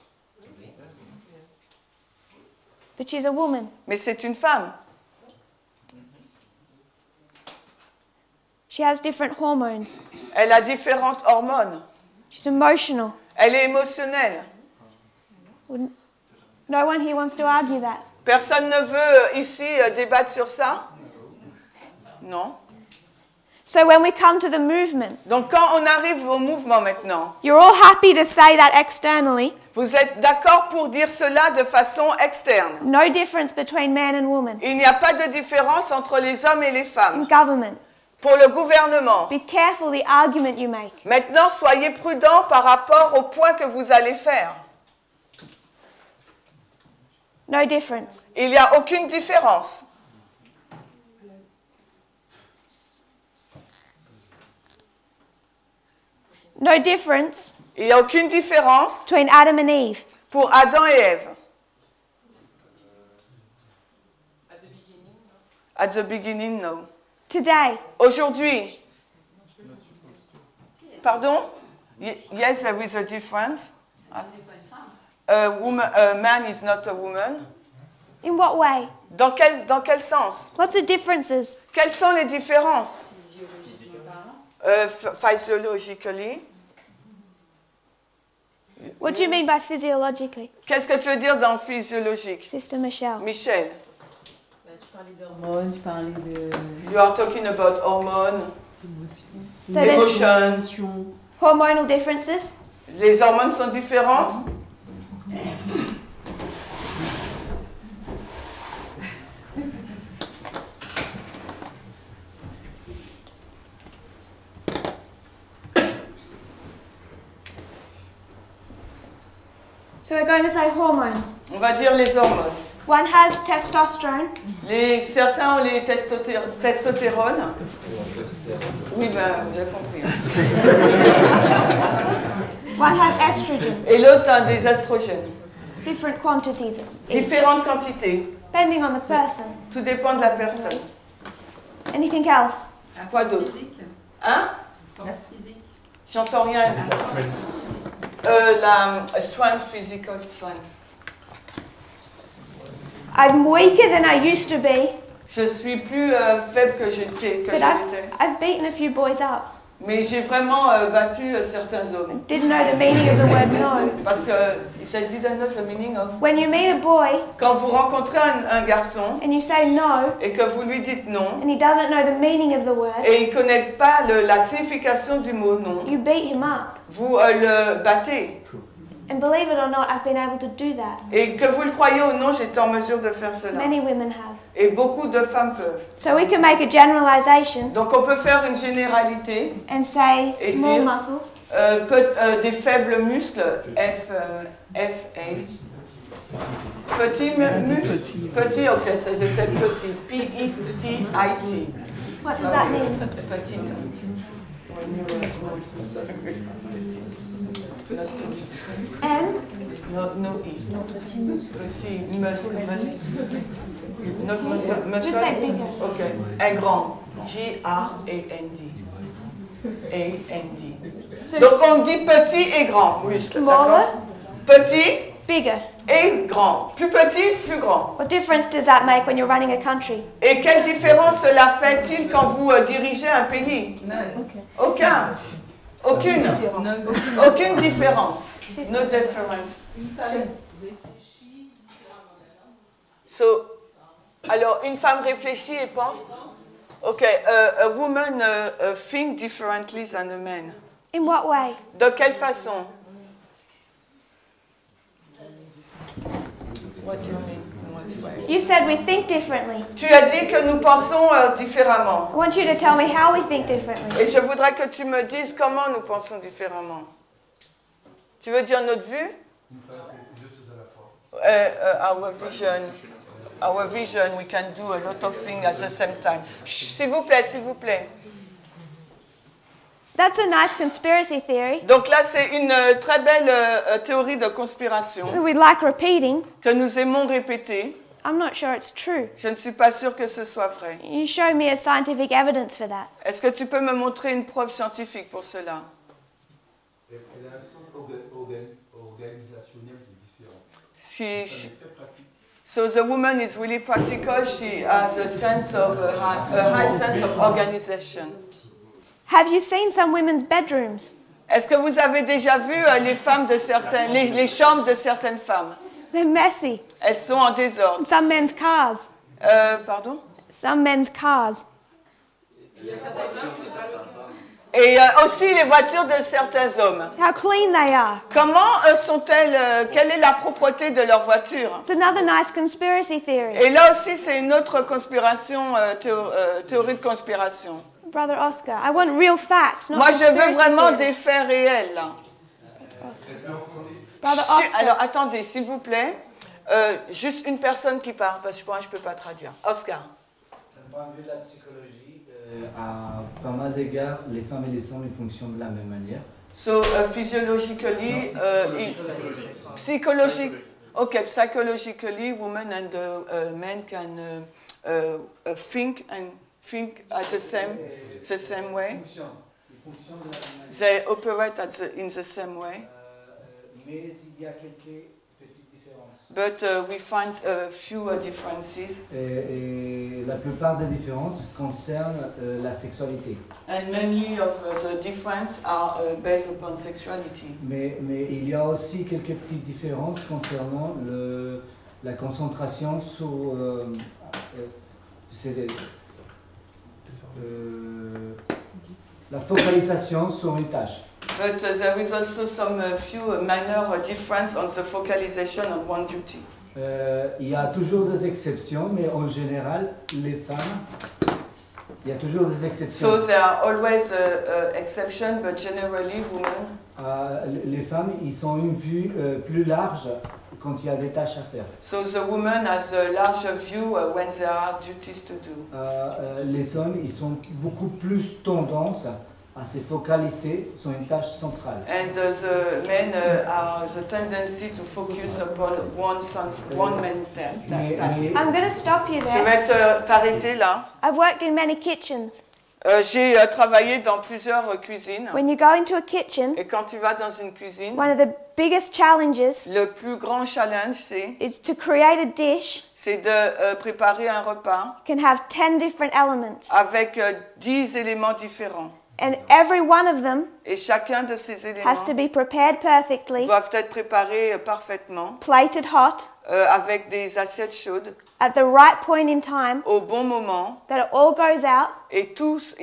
But she's a woman. Mais c'est une femme. She has different hormones. Elle a différentes hormones. She's emotional. Elle est émotionnelle. No one here wants to argue that. Personne ne veut ici débattre sur ça? Non. So when we come to the movement, Donc quand on arrive au mouvement maintenant, you're all happy to say that externally. vous êtes d'accord pour dire cela de façon externe. No difference between man and woman. Il n'y a pas de différence entre les hommes et les In femmes. government, Pour le gouvernement, be careful the argument you make. maintenant soyez prudents par rapport au point que vous allez faire. No difference. Il n'y a aucune différence. No difference Il n'y a aucune différence between Adam and Eve. pour Adam et Ève. At the beginning, no. Today, Aujourd'hui. Pardon? Yes, there is a difference. A man is not a woman. in what way? Dans quel sens? What's the differences? Quelles sont les différences? Physiologically. What do you mean by physiologically? Qu'est-ce que tu veux dire dans physiologique? Sister Michelle. Michel, Tu parlais d'hormones, tu parlais de you are talking about hormones, So there's emotions. hormonal differences. Les hormones sont différentes? So we're going to say hormones. On va dire les hormones. One has testosterone. Certains ont les testostérones. Oui, ben, j'ai compris. One has estrogen. Et l'autre a des estrogènes. Different quantities of each, Différentes quantités. depending on the person. Tout dépend de la personne. Anything else? Quoi d'autre? Hein? Force physique. J'entends rien. La strength, physical strength. I'm weaker than I used to be, Je suis plus faible que j'étais. but I've beaten a few boys up. Mais j'ai vraiment battu certains hommes. Didn't know the meaning of the word no. Parce que I didn't know the meaning of. When you meet a boy Quand vous rencontrez un garçon and you say no, et que vous lui dites non, and he doesn't know the meaning of the word, et il ne connaît pas la signification du mot non, you beat him up. vous le battez. And believe it or not, I've been able to do that. Et que vous le croyez ou non, j'étais en mesure de faire cela. Many women have. Et beaucoup de femmes peuvent. So we can make a generalization Donc on peut faire une généralité. and say Et small dire, muscles, des faibles muscles, F-A. Petits muscles. Petit, ok, ça c'est petit. P-E-T-I-T. what does that mean? Petit. And No E. Petit, muscle. Not muscle. just say bigger. Ok. Un grand. G-R-A-N-D. A-N-D. So Donc on dit petit et grand muscle. smaller, Petit bigger. et grand. Plus petit, plus grand. What difference does that make when you're running a country? Et quelle différence cela fait-il quand vous dirigez un pays? Aucun. Aucune. Aucune différence. No difference. So, alors, une femme réfléchit et pense. Ok, a woman think differently than a man. In what way? De quelle façon? What do you mean? What way? You said we think differently. Tu as dit que nous pensons différemment. I want you to tell me how we think differently. Et je voudrais que tu me dises comment nous pensons différemment. Tu veux dire notre vue? Our vision, we can do a lot of things at the same time. Chut, s'il vous plaît, s'il vous plaît. That's a nice conspiracy theory Donc là, c'est une très belle théorie de conspiration that we like repeating. que nous aimons répéter. I'm not sure it's true. Je ne suis pas sûre que ce soit vrai. You show me a scientific evidence for that. Est-ce que tu peux me montrer une preuve scientifique pour cela? Elle a un sens organisationnel qui est différent. She, Ça, c'est très pratique. so the woman is really practical. She has a sense of a high sense of organization. Have you seen some women's bedrooms? Est-ce que vous avez déjà vu les femmes de certaines, les chambres de certaines femmes? They're messy. Elles sont en désordre. Some men's cars. Pardon? Some men's cars. Et aussi les voitures de certains hommes. How clean they are. Comment sont-elles, quelle est la propreté de leurs voitures? It's another nice conspiracy theory. Et là aussi, c'est une autre conspiration, théorie de conspiration. Brother Oscar, I want real facts, not Moi, je veux conspiracy vraiment theories. des faits réels. Là. Brother Oscar. Alors, attendez, s'il vous plaît. Juste une personne qui parle, parce que je ne peux pas traduire. Oscar. D'un point de vue de la psychologie, à pas mal d'égards, les femmes et les hommes ils fonctionnent de la même manière. So, physiologically, psychologically, women and men can think at the same way. Ils fonctionnent de la même manière. They operate in the same way. Mais il y a quelques petites différences. But we find a few differences. Et la plupart des différences concernent la sexualité. And many of the differences are based upon sexuality. Mais il y a aussi quelques petites différences concernant la concentration sur la focalisation sur une tâche. But there is also some few minor difference on the focalization on one duty. Il y a toujours des exceptions, mais en général, les femmes, il y a toujours des exceptions. So there are always exceptions, but generally women. Les femmes, ils ont une vue plus large quand il y a des tâches à faire. So the woman has a larger view when there are duties to do. Les hommes, ils ont beaucoup plus tendance à se focaliser sur une tâche centrale. And the men have the tendency to focus upon one main task. I'm going to stop you Je there. vais t'arrêter là. I've worked in many kitchens. J'ai travaillé dans plusieurs cuisines. When you go into a kitchen, Et quand tu vas dans une cuisine, one of the biggest challenges le plus grand challenge, is to create a dish c'est de préparer un repas can have 10 different elements. avec 10 éléments différents. And every one of them Et chacun de ces éléments has to be prepared perfectly, doivent être préparés parfaitement, plated hot, avec des assiettes chaudes, at the right point in time, au bon moment, that it all goes out et tous,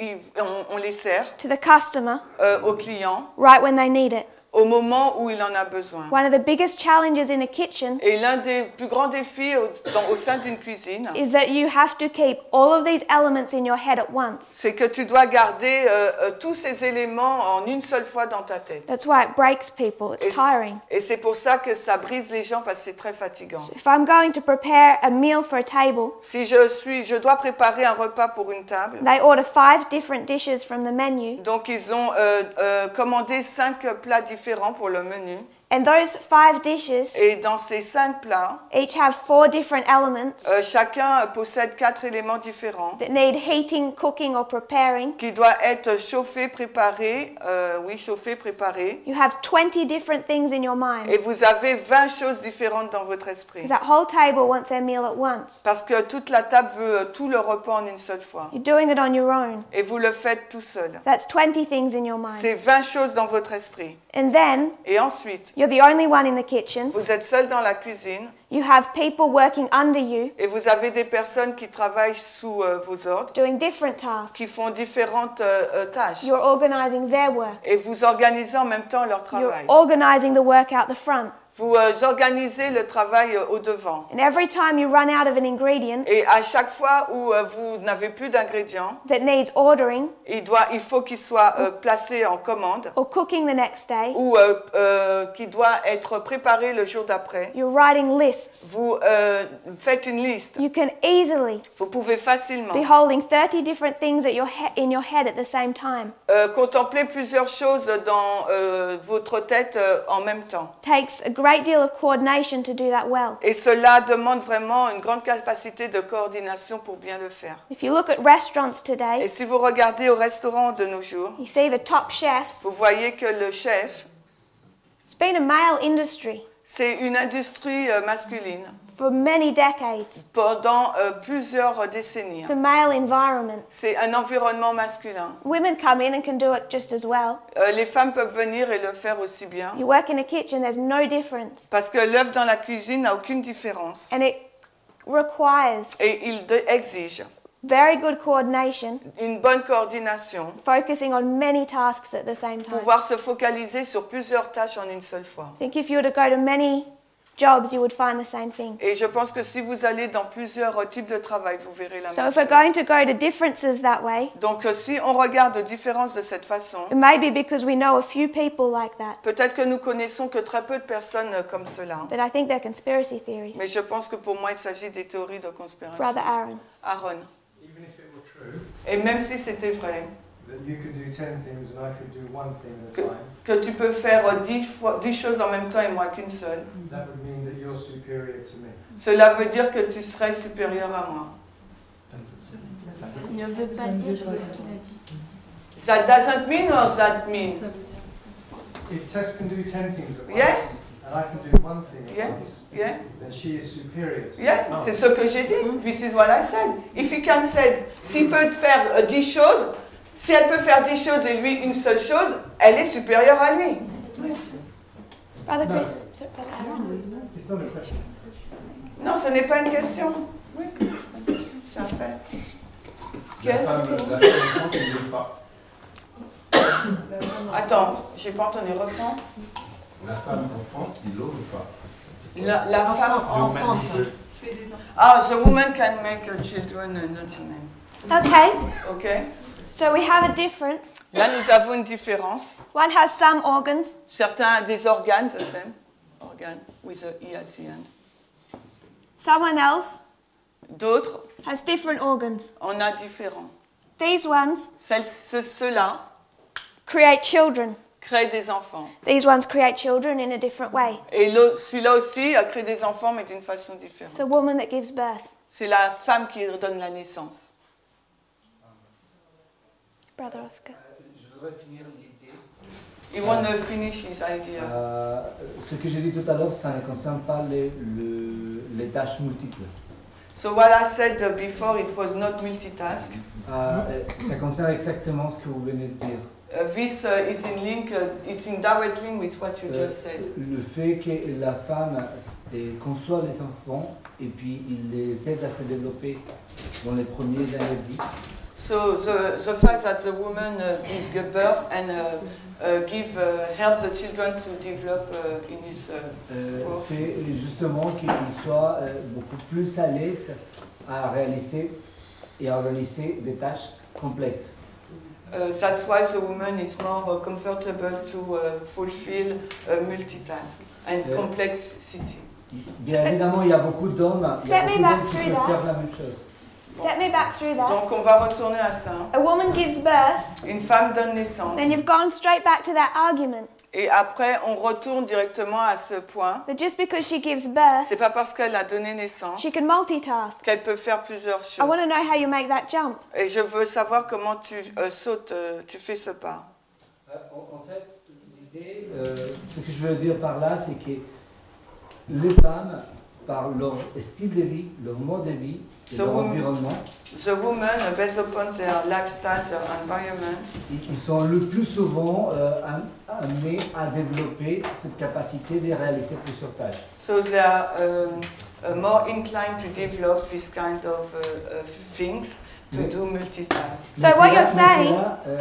on les sert to the customer aux clients right when they need it. au moment où il en a besoin. One of the biggest challenges in a kitchen Et l'un des plus grands défis au sein d'une cuisine, is that you have to keep all of these elements in your head at once. c'est que tu dois garder tous ces éléments en une seule fois dans ta tête. That's why it breaks people. It's tiring. Et c'est pour ça que ça brise les gens parce que c'est très fatigant. So if I'm going to prepare a meal for a table, Si je dois préparer un repas pour une table, they order 5 different dishes from the menu, donc ils ont commandé 5 plats différents pour le menu. and those 5 dishes Et dans ces 5 plats, each have 4 different elements chacun possède 4 éléments différents that need heating, cooking, or preparing. qui doivent être chauffés, préparés. Chauffés, préparés. You have 20 different things in your mind. Et vous avez 20 choses différentes dans votre esprit. That whole table wants their meal at once. Parce que toute la table veut tout le repas en une seule fois. You're doing it on your own. Et vous le faites tout seul. That's 20 things in your mind. C'est 20 choses dans votre esprit. And then Et ensuite, you're the only one in the kitchen. vous êtes seul dans la cuisine You have people working under you, et vous avez des personnes qui travaillent sous vos ordres, doing different tasks. qui font différentes tâches. You're organizing their work. Et vous organisez en même temps leur You're travail. organizing the work out the front. Vous organisez le travail au devant. And every time you run out of an ingredient Et à chaque fois où vous n'avez plus d'ingrédients, that needs ordering il faut qu'il soit placé en commande or cooking the next day, ou qui doit être préparé le jour d'après. you're writing lists. Vous faites une liste. You can easily Vous pouvez facilement be holding 30 different things in your head at the same time. contempler plusieurs choses dans votre tête en même temps. Takes a great deal of coordination to do that well. Et cela demande vraiment une grande capacité de coordination pour bien le faire. If you look at restaurants Et today, si vous regardez au restaurant de nos jours, you see the top chefs. vous voyez que le chef, It's been a male industry c'est une industrie masculine for many decades. pendant plusieurs décennies. It's a male environment. C'est un environnement masculin. Women come in and can do it just as well. Les femmes peuvent venir et le faire aussi bien. You work in a kitchen, there's no difference. Parce que l'œuvre dans la cuisine n'a aucune différence. And it requires Et il exige very good coordination, une bonne coordination, focusing on many tasks at the same time. pouvoir se focaliser sur plusieurs tâches en une seule fois. I think if you were to go to many jobs, you would find the same thing. Et je pense que si vous allez dans plusieurs types de travail, vous verrez la So même if we're chose. going to go to differences that way, Donc si on regarde les différences de cette façon, it may be because we know a few people like that. peut-être que nous connaissons que très peu de personnes comme cela. But I think they're conspiracy theories. Mais je pense que pour moi, il s'agit des théories de conspiration. Brother Aaron. Aaron. Even if it were true, Et même si c'était vrai, that you could do 10 things and I could do one thing at a time, que tu peux faire 10 choses en même temps et moi qu'une seule, that would mean that you're superior to me. cela veut dire que tu serais supérieur à moi. Il ne veut pas dire ce qu'il a dit. That doesn't mean or that means? Ça veut dire. If Tess can do 10 things at once, Yeah. and I can do one thing at Yeah. once, Yeah. then she is superior to me. Yeah, c'est ce que j'ai dit. This is what I said. If he can say, s'il peut faire 10 choses, si elle peut faire 10 choses et lui une seule chose, elle est supérieure à lui. Brother No. Chris. Brother Aaron. It's not a question. Non, ce n'est pas une question. Oui, c'est un fait. Yes. enfant qui ne veut pas. Attends, j'ai pas entendu reprendre. La femme enfant qui l'ose pas. La femme enfant. Fais des enfants. Ah, the woman can make children, not men. Okay, Ok. so we have a difference. Là, nous avons une différence. One has some organs, Certains des organes, the same. Organe, with a E at the end. someone else D'autres, has different organs. on a différents. These ones Ceux-là create children. créent des enfants. These ones create children in a different way. Et celui-là aussi crée des enfants, mais d'une façon différente. The woman that gives birth. C'est la femme qui donne la naissance. Brother Oscar. Je voudrais finir l'idée. You want to finish his idea. Ce que j'ai dit tout à l'heure, ça ne concerne pas les tâches multiples. So what I said before, it was not multitask. Ça concerne exactement ce que vous venez de dire. This is in link, it's in direct link with what you just said. Le fait que la femme conçoit les enfants et puis il les aide à se développer dans les premières années de vie. So the fact that the woman give birth and help the children to develop in his growth. Fait justement qu'il soit beaucoup plus à l'aise à réaliser et à organiser des tâches complexes. That's why the woman is more comfortable to fulfill multitask and complexity. Bien évidemment, il y a beaucoup d'hommes qui Set me back peuvent through that. faire la même chose. Set me back through that. Donc on va retourner à ça. A woman gives birth, Une femme donne naissance. then you've gone straight back to that argument. Et après, on retourne directement à ce point. That just because she gives birth, C'est pas parce qu'elle a donné naissance she can multitask. qu'elle peut faire plusieurs I want choses. to know how you make that jump. Et je veux savoir comment tu sautes, tu fais ce pas. En fait, l'idée, ce que je veux dire par là, c'est que les femmes, par leur style de vie, leur mode de vie, et leur environnement, The women, based upon their lifestyle, their environment, ils sont le plus souvent amenés à développer cette capacité de réaliser plusieurs tâches. so they are more inclined to develop this kind of things, to do multitask. So what you're saying-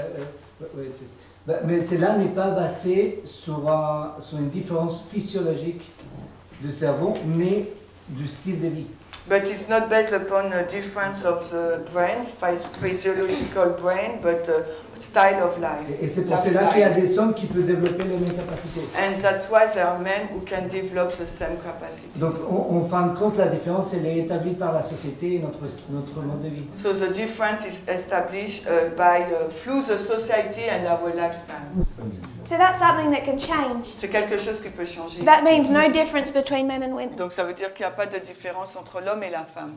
Mais cela n'est pas basé sur une différence physiologique du cerveau, mais du style de vie. But it's not based upon a difference of the brains, physiological brain, but style of life. Et c'est pour cela qu'il y a des hommes qui peuvent développer les mêmes capacités. And that's why there are men who can develop the same capacity. Donc, en fin de compte, la différence, elle est établie par la société et notre mode de vie. So the difference is established through the society and our lifestyle. So that's something that can change. C'est quelque chose qui peut changer. That means no difference between men and women. Donc ça veut dire qu'il n'y a pas de différence entre l'homme et la femme.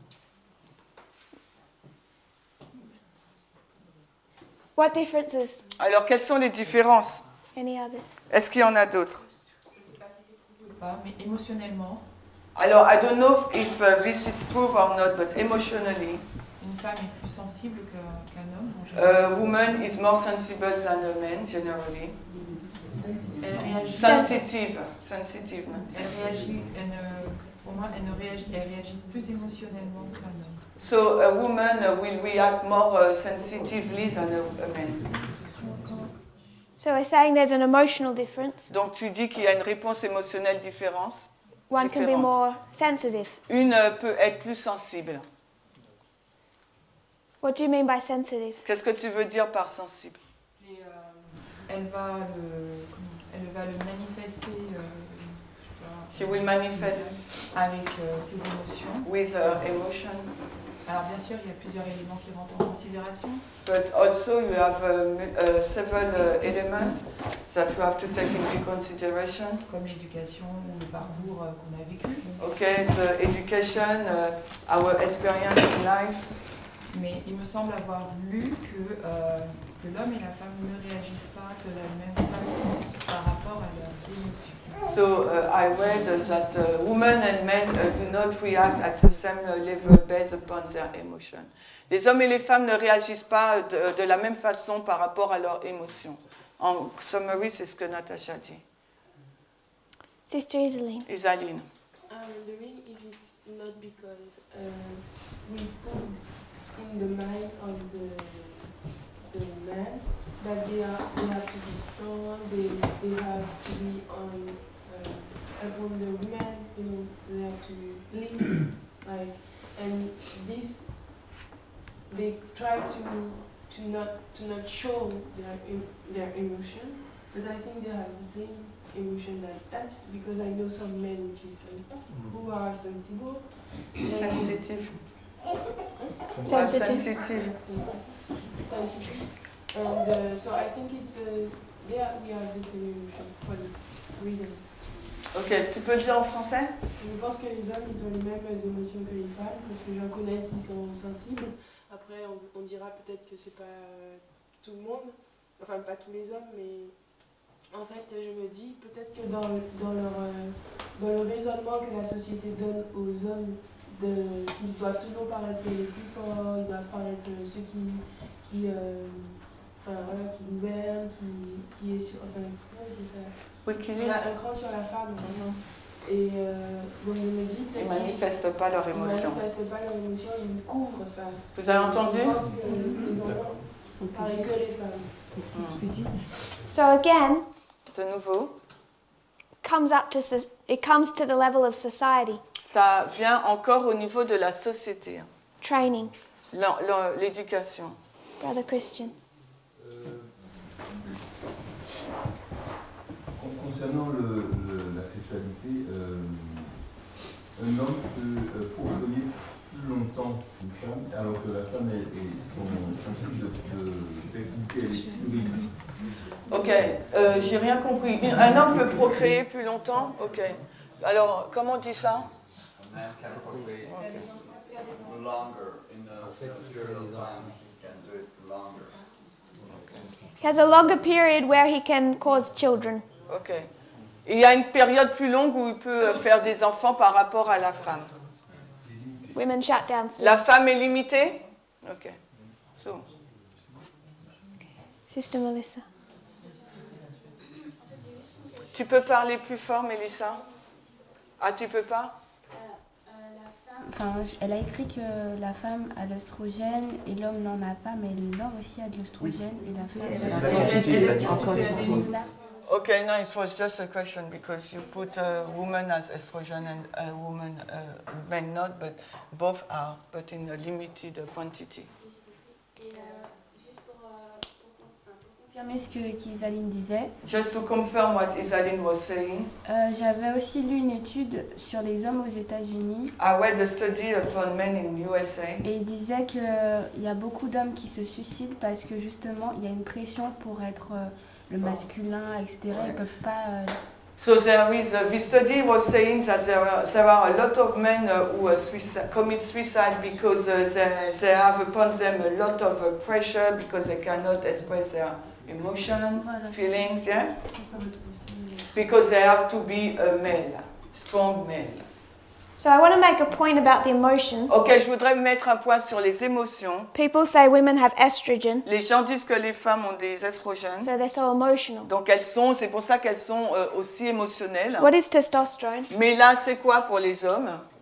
What differences? Alors quelles sont les différences? Any others? Est-ce qu'il y en a d'autres? Je ne sais pas si c'est prouvé ou pas, mais émotionnellement, Alors I don't know if this is proof or not, but emotionally, une femme est plus sensible qu'un homme en général. a woman is more sensible than a man generally. Elle réagit. Sensitive, non? Elle réagit, au moi, elle réagit plus émotionnellement qu'un homme. So a woman will react more sensitively than a man. So we're saying there's an emotional difference. Donc tu dis qu'il y a une réponse émotionnelle différente. One can be more sensitive. Une peut être plus sensible. What do you mean by sensitive? Qu'est-ce que tu veux dire par sensible? Elle va le manifester. She will manifest avec ses émotions. With her emotion. Alors bien sûr, il y a plusieurs éléments qui rentrent en considération. But also you have several elements that you have to take into consideration. Comme l'éducation ou le parcours qu'on a vécu. Okay, the education, our experience in life. Mais il me semble avoir lu que l'homme et la femme ne réagissent pas de la même façon par rapport à leurs émotions. So I read that women and men do not react at the same level based upon their emotion. Les hommes et les femmes ne réagissent pas de la même façon par rapport à leurs émotions. En summary, c'est ce que Natacha dit. Sister Isaline. Isaline. The reason is it's not because we put in the mind of the man that they have to be strong, they have to be upon the women, you know, they have to lead, like, and this they try to not show their emotion, but I think they have the same emotion than us, because I know some men who are sensible. Sensitive. Sensitive. And so I think it's we have the same emotion for this reason. Ok, tu peux le dire en français? Je pense que les hommes, ils ont les mêmes émotions que les femmes, parce que j'en connais qui sont sensibles. Après, on dira peut-être que c'est pas tout le monde, enfin pas tous les hommes, mais en fait, je me dis peut-être que dans le raisonnement que la société donne aux hommes, qu'ils doivent toujours paraître les plus forts, ils doivent paraître ceux qui gouvernent, qui est sur, il y a un cran sur la femme, vraiment. Et donc je me dis ils ne manifestent pas leur émotion. Ils ne manifestent pas leur émotion, ils couvrent ça. Vous avez entendu? Je pense que les hommes sont pareils que les femmes. So again, de nouveau, it comes to the level of society. Ça vient encore au niveau de la société. Training. L'éducation. Brother Christian. Concernant la sexualité, un homme peut procréer plus longtemps qu'une femme, alors que la femme son cycle de fertilité est plus réduit. Ok, j'ai rien compris. Un homme peut procréer plus longtemps? Ok. Alors, comment on dit ça? A man can procreate longer in a period of time. He can do it longer. He has a longer period where he can cause children. Ok. Il y a une période plus longue où il peut faire des enfants par rapport à la femme. Women shut down soon. La femme est limitée? Ok. So. Sister Melissa. Tu peux parler plus fort, Mélissa? Ah, tu peux pas? Enfin, elle a écrit que la femme a l'œstrogène et l'homme n'en a pas, mais l'homme aussi a de l'œstrogène et la femme en quantité. Okay, no, it was just a question because you put a woman as estrogen and a woman, men not, but both are, but in a limited quantity. Confirmer ce qu'Isaline disait. Just to confirm what Isaline was saying. J'avais aussi lu une étude sur les hommes aux États-Unis. I read a study upon men in USA. Et il disait qu'il y a beaucoup d'hommes qui se suicident parce que justement il y a une pression pour être le masculin, etc. Ils peuvent pas. So there is this study was saying that there are a lot of men who commit suicide because they have upon them a lot of pressure because they cannot express their emotion, feelings, yeah? Because they have to be a male, strong male. So I want to make a point about the emotions. Ok, je voudrais mettre un point sur les émotions. People say women have estrogen. Les gens disent que les femmes ont des estrogènes. So they're so emotional. Donc c'est pour ça qu'elles sont aussi émotionnelles. What is testosterone? Mais là, c'est quoi pour les hommes?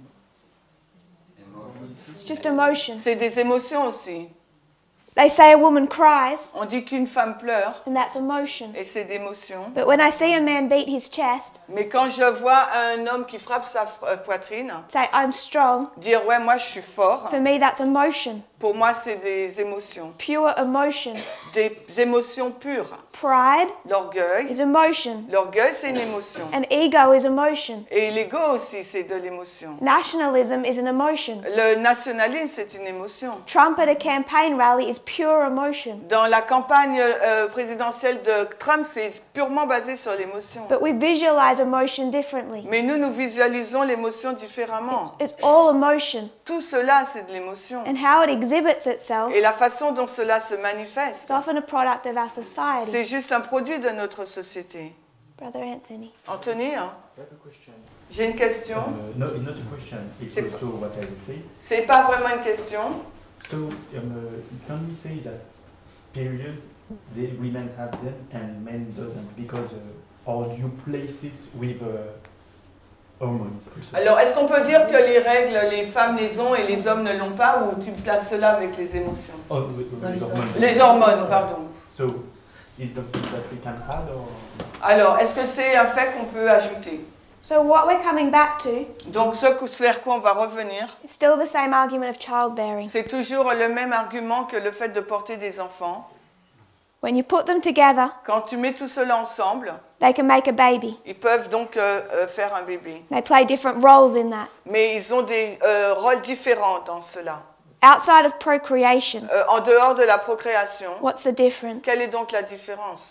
It's just emotion. C'est des émotions aussi. They say a woman cries, On dit qu'une femme pleure, and that's emotion. et c'est d'émotion. But when I see a man beat his chest, Mais quand je vois un homme qui frappe sa poitrine, say, I'm strong, dire ouais, moi je suis fort, for me that's emotion. pour moi c'est des émotions. Pure emotion. Des émotions pures. Pride L'orgueil. is emotion. L'orgueil, c'est une émotion. And ego is emotion. Et l'ego aussi, c'est de l'émotion. Nationalism is an emotion. Le nationalisme, c'est une émotion. Trump at a campaign rally is pure emotion. Dans la campagne présidentielle de Trump, c'est purement basé sur l'émotion. But we visualize emotion differently. Mais nous visualisons l'émotion différemment. It's all emotion. Tout cela, c'est de l'émotion. And how it exhibits itself, Et la façon dont cela se manifeste, it's often a product of our society. c'est juste un produit de notre société. Brother Anthony. Anthony, hein? I have a question. J'ai une question. No, not a question. It's also what I would say. C'est pas vraiment une question. So, can we say that period the women have them and men doesn't because, or do you place it with hormones? Alors, est-ce qu'on peut dire que les règles, les femmes les ont et les hommes ne l'ont pas, ou tu places cela avec les émotions? Oh, les hormones. Les hormones, pardon. So, is something that we can add or? Alors, est-ce que c'est un fait qu'on peut ajouter? So what we're coming back to Donc, ce vers quoi on va revenir, is still the same argument of childbearing. c'est toujours le même argument que le fait de porter des enfants. When you put them together, Quand tu mets tout cela ensemble, they can make a baby. ils peuvent donc faire un bébé. They play different roles in that. Mais ils ont des rôles différents dans cela. Outside of procreation, En dehors de la procréation, what's the difference? quelle est donc la différence?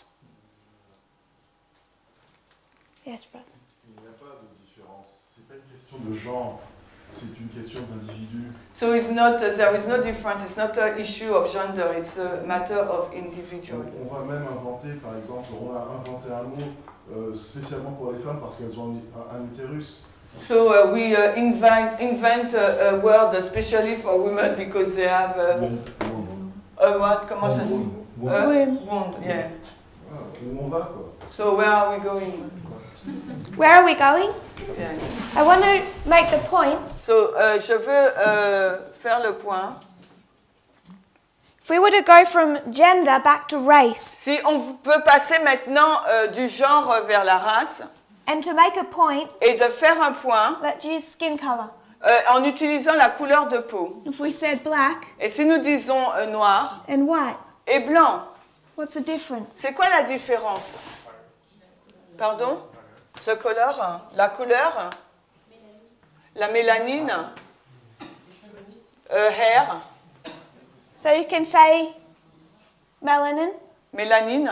Yes, brother. Il n'y a pas de différence. C'est pas une question de genre, c'est une question d'individu. So it's not, there is no difference. It's not an issue of gender. It's a matter of individual. On va même inventer, par exemple, on a inventé un mot spécialement pour les femmes parce qu'elles ont un utérus. So we invent a word especially for women because they have a what? Comment ça dit? Wound, yeah. Où on va, quoi. So where are we going? Where are we going? Yeah. I want to make the point. So je veux faire le point. If we were to go from gender back to race, Si on peut passer maintenant du genre vers la race and to make a point, et de faire un point let's use skin color. en utilisant la couleur de peau. If we said black Et si nous disons noir and white, et blanc, what's the difference? c'est quoi la différence? Pardon? The color? La couleur? La mélanine? Hair? So you can say melanin, Mélanine?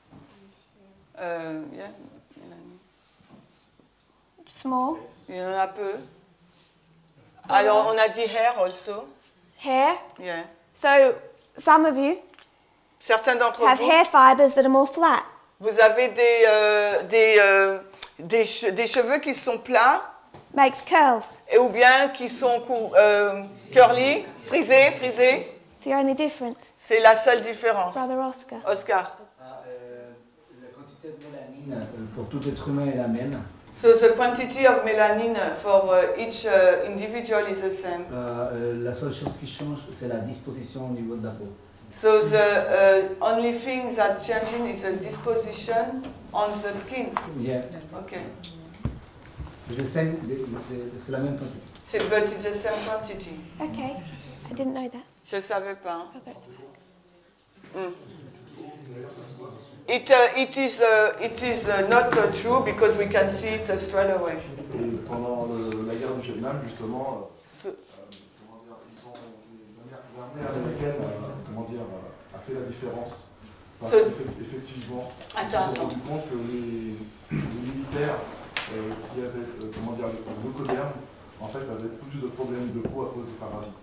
Yeah, mélanine. small, Il y en a peu. Alors, on a dit hair also. hair. Yeah. So some of you Certains d'entre have vous, hair fibers that are more flat. vous avez des cheveux qui sont plats Makes curls. et ou bien qui sont curly, frisés. It's the only difference. C'est la seule différence. Brother Oscar. Oscar. La quantité de mélanine pour tout être humain est la même. So the quantity of melanin for each individual is the same. La seule chose qui change, c'est la disposition au niveau de la peau. So the only thing that's changing is the disposition on the skin. Yeah. Okay. C'est la même quantité. But it's the same quantity. Okay, I didn't know that. Je savais pas. Brother. It is not true because we can see it straight away. Et pendant la guerre du Vietnam, justement, l'armée américaine a fait la différence. Parce qu'effectivement, ils se sont rendus compte que les militaires qui avaient le leucoderme, en fait, avaient plus de problèmes de peau à cause des parasites.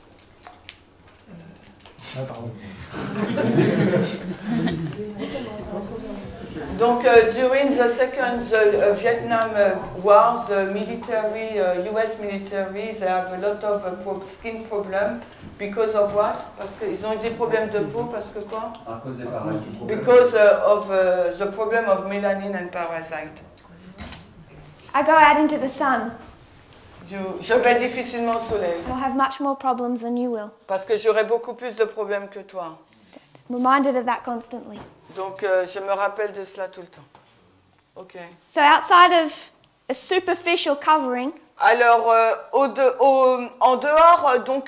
Donc, during the second Vietnam War, the military, US military, they have a lot of skin problem because of what? Parce qu'ils ont eu des problèmes de peau parce que quoi? À cause des parasites. Because of the problem of melanin and parasite. I go out into the sun. Je vais difficilement au soleil. You'll have much more problems than you will. Parce que j'aurai beaucoup plus de problèmes que toi. I'm reminded of that constantly. Donc je me rappelle de cela tout le temps. Ok. So outside of a superficial covering, alors en dehors donc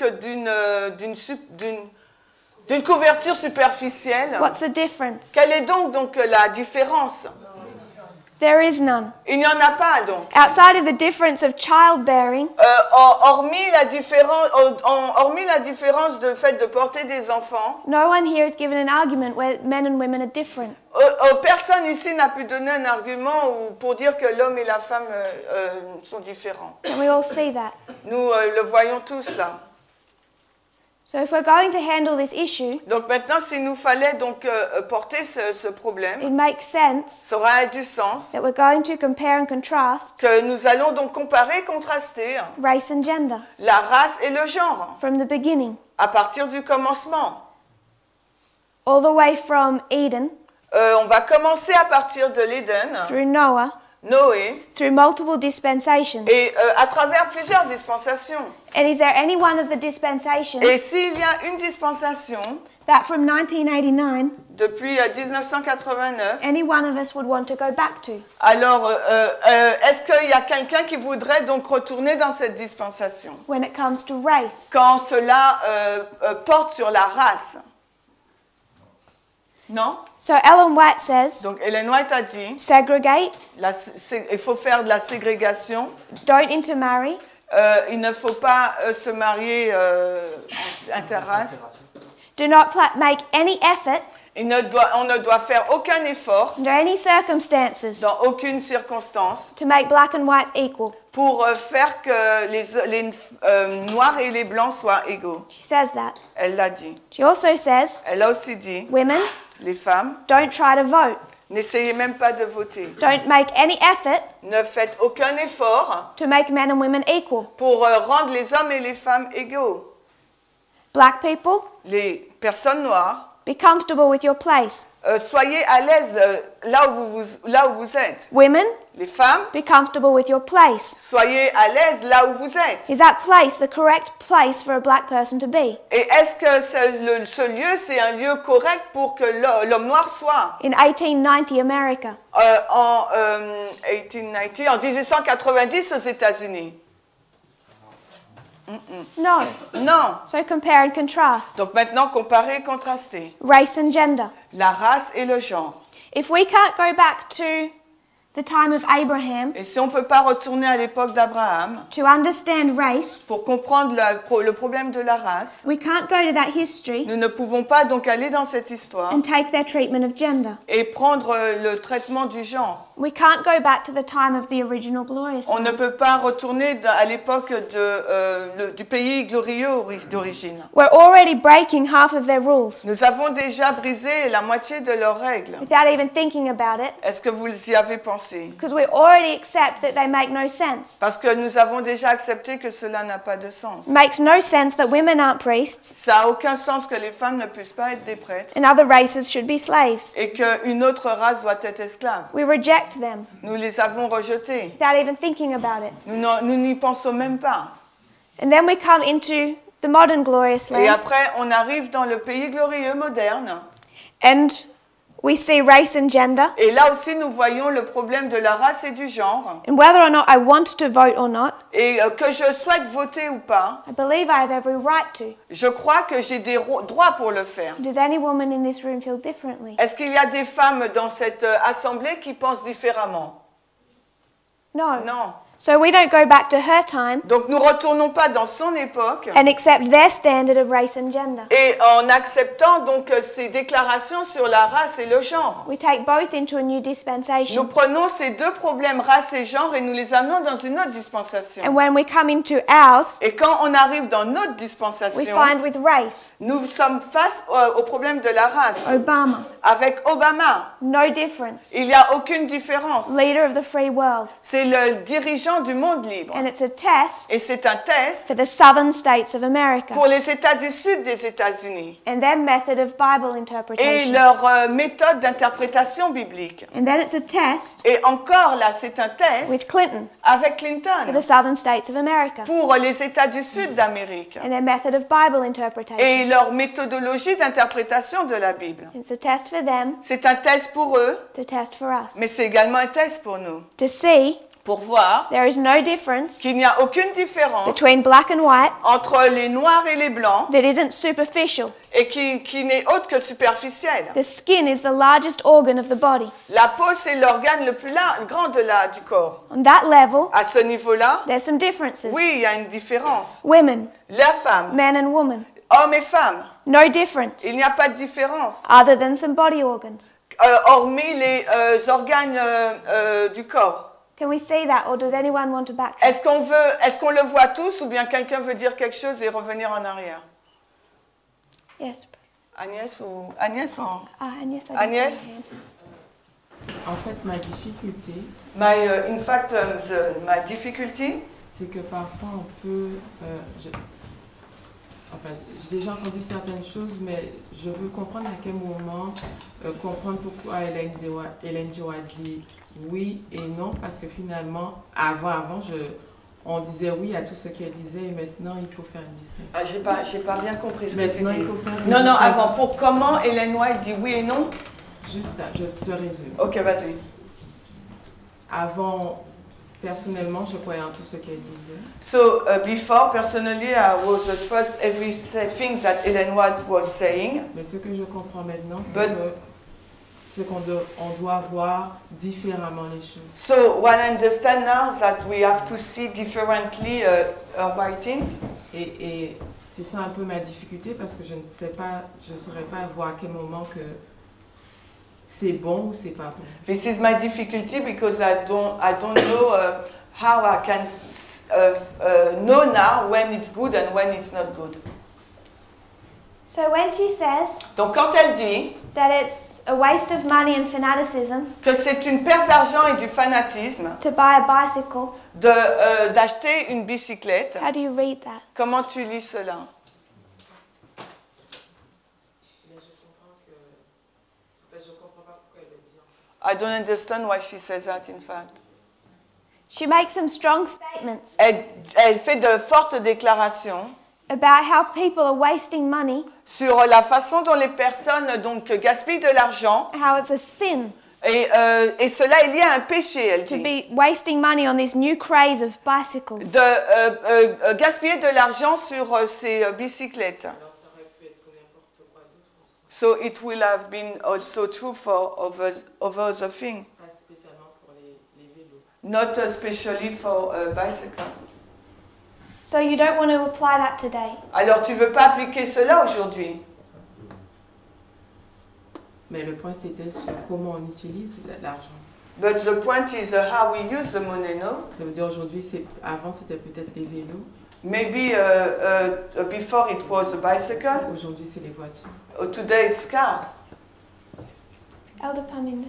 d'une couverture superficielle, what's the difference? quelle est donc la différence? There is none. Il n'y en a pas donc. Outside of the difference of childbearing, hormis la différence de fait de porter des enfants, no one here is given an argument where men and women are different. Personne ici n'a pu donner un argument pour dire que l'homme et la femme sont différents. And we all see that. Nous le voyons tous là. So if we're going to handle this issue, donc maintenant, s'il nous fallait donc porter ce problème, it makes sense ça aurait du sens that we're going to compare and contrast que nous allons donc comparer et contraster race and gender la race et le genre from the beginning, à partir du commencement. all the way from Eden, on va commencer à partir de l'Éden, through Noah, Noé, through multiple dispensations. Et à travers plusieurs dispensations. And is there any one of the dispensations Et s'il y a une dispensation that from 1989 depuis 1989, any one of us would want to go back to? Alors, est-ce qu'il y a quelqu'un qui voudrait donc retourner dans cette dispensation? When it comes to race. Quand cela porte sur la race. Non? So Ellen White says, donc Ellen White a dit, segregate, il faut faire de la ségrégation. Don't intermarry. Il ne faut pas se marier interrace. Do not make any effort. On ne doit faire aucun effort. Under any circumstances. Dans aucune circonstance. To make black and whites equal. Pour faire que les noirs et les blancs soient égaux. She says that. Elle l'a dit. She also says. Elle a aussi dit. Women. Les femmes. Don't try to vote. N'essayez même pas de voter. Don't make any effort. Ne faites aucun effort. To make men and women equal. Pour rendre les hommes et les femmes égaux. Black people. Les personnes noires. Be comfortable with your place. Soyez à l'aise là où vous êtes. Women. Les femmes. Be comfortable with your place. Soyez à l'aise là où vous êtes. Is that place the correct place for a black person to be? Et est-ce que ce lieu c'est un lieu correct pour que l'homme noir soit? In 1890 America. En 1890 aux États-Unis. No. Non. So compare and contrast. Donc maintenant comparer et contraster. Race and gender. La race et le genre. If we can't go back to the time of Abraham, et si on ne peut pas retourner à l'époque d'Abraham, to understand race, pour comprendre le problème de la race, we can't go to that history, nous ne pouvons pas donc aller dans cette histoire and take their treatment of gender. Et prendre le traitement du genre. We can't go back to the time of the original glorious. On ne peut pas retourner à l'époque du pays glorieux d'origine. We're already breaking half of their rules. Nous avons déjà brisé la moitié de leurs règles. Without even thinking about it. Est-ce que vous y avez pensé? Because we already accept that they make no sense. Parce que nous avons déjà accepté que cela n'a pas de sens. Makes no sense that women aren't priests. Ça n'a aucun sens que les femmes ne puissent pas être des prêtres. And other races should be slaves. Et qu'une autre race doit être esclave. We reject them. Nous les avons rejetés. Without even thinking about it. Nous n'y pensons même pas. And then we come into the modern glorious land. Et après, on arrive dans le pays glorieux moderne. And we see race and gender. Et là aussi, nous voyons le problème de la race et du genre. And whether or not I want to vote or not. Et que je souhaite voter ou pas. I believe I have every right to. Je crois que j'ai des droits pour le faire. Does any woman in this room feel differently? Est-ce qu'il y a des femmes dans cette assemblée qui pensent différemment? No. Non. So we don't go back to her time. Donc nous retournons pas dans son époque. And accept their standard of race and gender. Et en acceptant donc ces déclarations sur la race et le genre. We take both into a new dispensation. Nous prenons ces deux problèmes race et genre et nous les amenons dans une autre dispensation. And when we come into ours, et quand on arrive dans notre dispensation, we find with race. Nous sommes face au problème de la race. Obama. Avec Obama. No difference. Il n'y a aucune différence. Leader of the free world. C'est le dirigeant dirigeants du monde libre. And it's a test Et c'est un test for the southern states of America pour les États du Sud des États-Unis and their method of Bible et interpretation. leur méthode d'interprétation biblique. And then it's a test Et encore là, c'est un test with Clinton avec for Clinton the southern states of America pour les États du Sud d'Amérique and their method of Bible interpretation. et leur méthodologie d'interprétation de la Bible. It's a test for them, C'est un test pour eux, it's a test for us. mais c'est également un test pour nous, To see pour voir there is no difference qu'il n'y a aucune différence between black and white entre les noirs et les blancs that isn't superficial. et qui n'est autre que superficielle. The skin is the largest organ of the body. La peau, c'est l'organe le plus grand du corps. On that level, À ce niveau-là, there's some differences. oui, il y a une différence. Women, La femme, men and women, hommes et femmes, no difference il n'y a pas de différence, other than some body organs. hormis les organes du corps. Can we see that, or does anyone want to back? Est-ce qu'on le voit tous ou bien quelqu'un veut dire quelque chose et revenir en arrière? Yes. Agnès ou Agnès, I didn't Agnès? see your hand. En fait, ma difficulté, In fact, my difficulty, c'est que parfois on peut... j'ai déjà entendu certaines choses, mais je veux comprendre à quel moment, comprendre pourquoi Hélène G. dit oui et non, parce que finalement, avant, on disait oui à tout ce qu'elle disait, et maintenant il faut faire une distinction. J'ai pas bien compris ce Maintenant, que tu dis. il faut faire une Non, distinction. avant, pour comment Hélène White dit oui et non? Juste ça, je te résume. Ok, vas-y. Avant, personnellement, je croyais en tout ce qu'elle disait. So, before, personally, I was trust everything that Hélène White was saying. Mais ce que je comprends maintenant, But- c'est qu'on doit voir différemment les choses. So, what I understand now that we have to see differently her writings. Et c'est ça un peu ma difficulté, parce que je ne saurais pas voir à quel moment que c'est bon ou c'est pas bon. This is my difficulty because I don't know how I can know now when it's good and when it's not good. So when she says Donc quand elle dit that it's a waste of money and fanaticism que c'est une perte d'argent et du fanatisme to buy a bicycle, d'acheter une bicyclette, how do you read that? comment tu lis cela? I don't understand why she says that, in fact. She makes some strong statements Elle fait de fortes déclarations about how people are wasting money, sur la façon dont les personnes donc gaspillent de l'argent. how it's a sin Et cela, il y a un péché, elle to dit. be wasting money on this new craze of bicycles. De gaspiller de l'argent sur ces bicyclettes. So it will have been also true for other things. Pas spécialement pour les vélos. Not especially for a bicycle. So you don't want to apply that today. Alors tu veux pas appliquer cela aujourd'hui. Mais le point c'était sur comment on utilise l'argent. But the point is how we use the money, no? Ça veut dire aujourd'hui, avant c'était peut-être les vélos. Maybe before it was a bicycle. Aujourd'hui c'est les voitures. Today it's cars. Elder Paminda.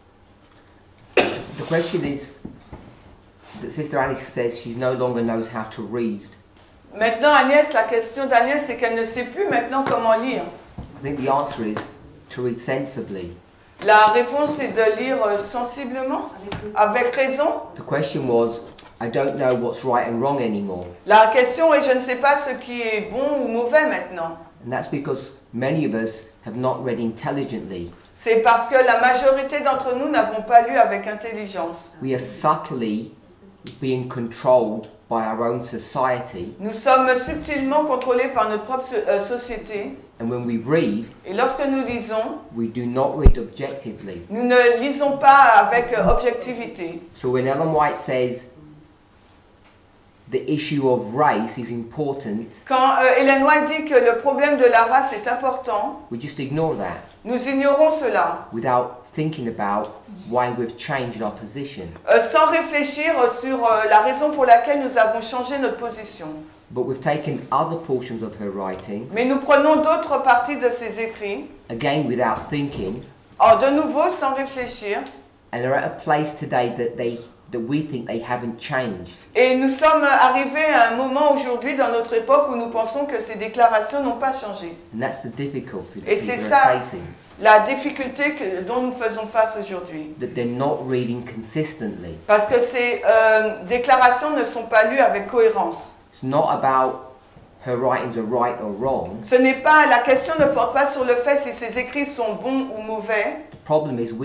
The question is that Sister Alice says she no longer knows how to read. Maintenant, Agnès, la question d'Agnès, c'est qu'elle ne sait plus maintenant comment lire. I think the answer is to read sensibly. La réponse est de lire sensiblement, avec raison. The question was, I don't know what's right and wrong anymore. La question est, je ne sais pas ce qui est bon ou mauvais maintenant. And that's because many of us have not read intelligently. C'est parce que la majorité d'entre nous n'avons pas lu avec intelligence. We are subtly being controlled by our own society. Nous sommes subtilement contrôlés par notre propre société. And when we read, Et lorsque nous lisons, we do not read objectively. nous ne lisons pas avec objectivité. So when Ellen White says the issue of race is important, Quand Hélène White dit que le problème de la race est important, we just ignore that nous ignorons cela, without thinking about why we've changed our position. sans réfléchir sur la raison pour laquelle nous avons changé notre position. But we've taken other portions of her writing, Mais nous prenons d'autres parties de ses écrits, again without thinking, de nouveau sans réfléchir, and are at a place today that that we think they haven't changed. Et nous sommes arrivés à un moment aujourd'hui dans notre époque où nous pensons que ces déclarations n'ont pas changé. And that's the difficulty that Et c'est people ça are facing. la difficulté dont nous faisons face aujourd'hui. That they're not reading consistently. Parce que ces déclarations ne sont pas lues avec cohérence. It's not about her writings are right or wrong. Ce n'est pas, la question ne porte pas sur le fait si ces écrits sont bons ou mauvais. The problem is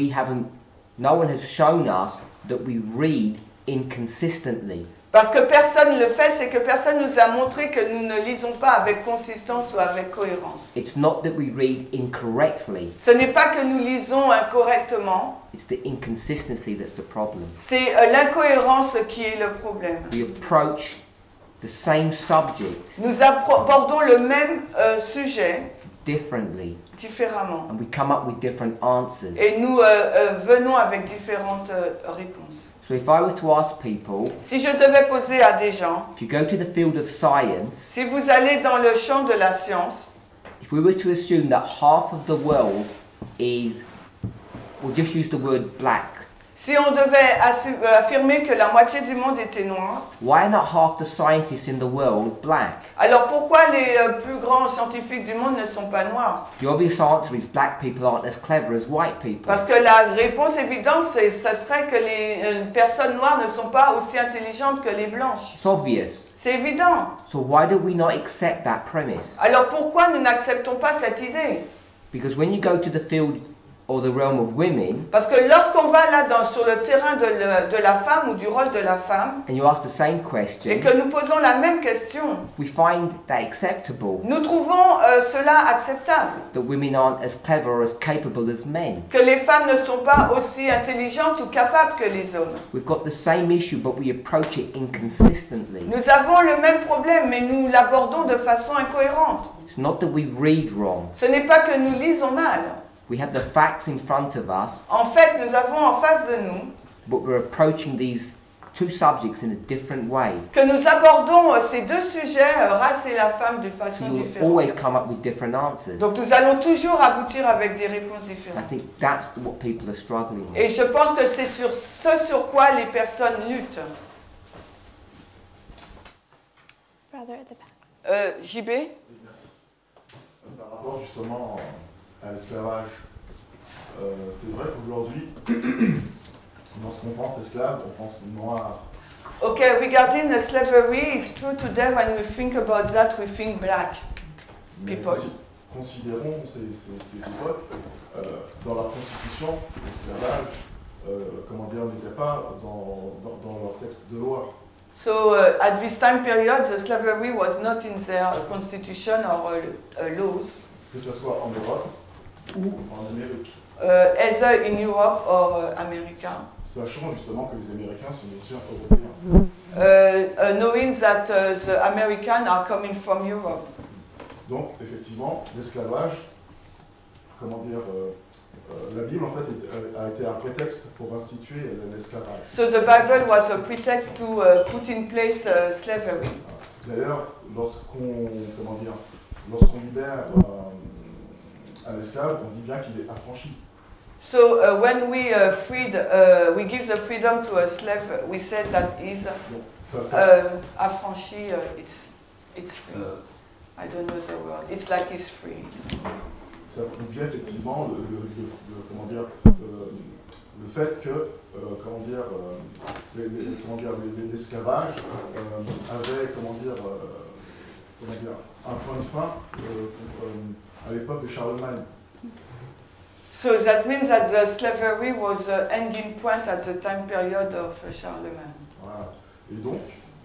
no one has shown us that we read inconsistently. Parce que personne ne le fait, c'est que personne nous a montré que nous ne lisons pas avec consistance ou avec cohérence. It's not that we read incorrectly. Ce n'est pas que nous lisons incorrectement. It's the inconsistency that's the problem. C'est l'incohérence qui est le problème. We approach the same subject Nous abordons le même sujet differently. Différemment. And we come up with different answers. Et nous venons avec différentes réponses. So if I were to ask people, si je devais poser à des gens, if you go to the field of science, si vous allez dans le champ de la science, if we were to assume that half of the world is, we'll just use the word black. Si on devait affirmer que la moitié du monde était noir, why are not half the scientists in the world black? Alors pourquoi les plus grands scientifiques du monde ne sont pas noirs? The obvious answer is black people aren't as clever as white people. Parce que la réponse évidente, ce serait que les personnes noires ne sont pas aussi intelligentes que les blanches. It's obvious. C'est évident. So why do we not accept that premise? Alors pourquoi nous n'acceptons pas cette idée? Because when you go to the field or the realm of women, parce que lorsqu'on va là sur le terrain de la femme ou du rôle de la femme, and you ask the same question, et que nous posons la même question, we find that acceptable. Nous trouvons cela acceptable. That women aren't as clever or as capable as men. Que les femmes ne sont pas aussi intelligentes ou capables que les hommes. We've got the same issue, but we approach it inconsistently. Nous avons le même problème, mais nous l'abordons de façon incohérente. It's not that we read wrong. Ce n'est pas que nous lisons mal. We have the facts in front of us. En fait, nous avons en face de nous. But we're approaching these two subjects in a different way. Que nous abordons ces deux sujets, race et la femme, de façon So you'll différente. always come up with different answers. Donc nous allons toujours aboutir avec des réponses différentes. I think that's what people are struggling with. Et je pense que c'est sur ce sur quoi les personnes luttent. Brother at the back. JB? Merci. Par rapport justement à l'esclavage, c'est vrai qu'aujourd'hui, lorsqu'on pense esclave, on pense noir. Okay, regarding the slavery, it's true today when we think about that, we think black people. Mais considérons ces époques, dans la Constitution, l'esclavage, comment dire, n'était pas dans leur texte de loi. So at this time period, the slavery was not in their constitution or laws. Que ce soit en Europe ou en Amérique. Either in Europe or America. Sachant justement que les Américains sont des siens européens. Knowing that the Americans are coming from Europe. Donc effectivement, l'esclavage, comment dire, la Bible en fait a été un prétexte pour instituer l'esclavage. So the Bible was a pretext to put in place slavery. D'ailleurs, lorsqu'on libère un esclave, on dit bien qu'il est affranchi. So when we we give the freedom to a slave, we say that he's affranchi. It's free. I don't know the word. It's like he's free. Ça prouve bien effectivement le fait que l'esclavage avait un point de fin à l'époque de Charlemagne. So that means that the slavery was the ending point at the time period of Charlemagne. Voilà. Et donc,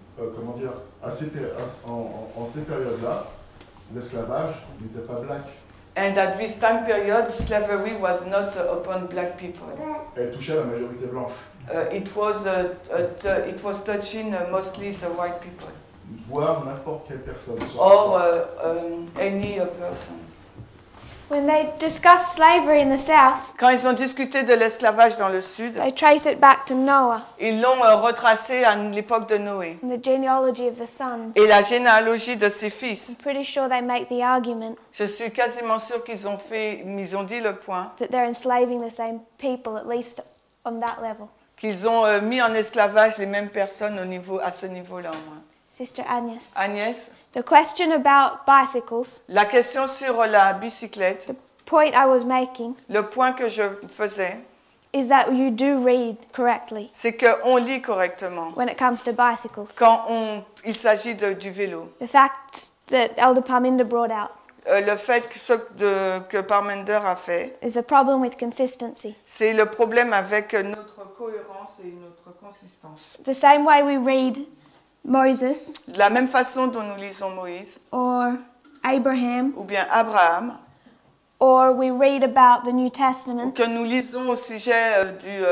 en ces périodes-là, l'esclavage n'était pas black. And at this time period, slavery was not upon black people. Elle touchait la majorité blanche. It was touching mostly the white people. Voire n'importe quelle personne. Or any person. When they discuss slavery in the South, quand ils ont discuté de l'esclavage dans le Sud, they trace it back to Noah. Ils l'ont retracé à l'époque de Noé. And the genealogy of the sons. Et la généalogie de ses fils. I'm pretty sure they make the argument. Je suis quasiment sûr qu'ils ont dit le point. That they're enslaving the same people, at least on that level. qu'ils ont mis en esclavage les mêmes personnes à ce niveau-là. Sister Agnes. Agnès, The question about bicycles, la question sur la bicyclette, the point I was making, le point que je faisais, is that you do read correctly c'est qu'on lit correctement when it comes to bicycles. quand il s'agit du vélo. The fact that Elder Parminder brought out Le fait que Parmender a fait, is the problem with consistency. c'est le problème avec notre cohérence et notre consistance. The same way we read Moses De la même façon dont nous lisons Moïse, or Abraham, ou bien Abraham, or we read about the New ou Testament, que nous lisons au sujet du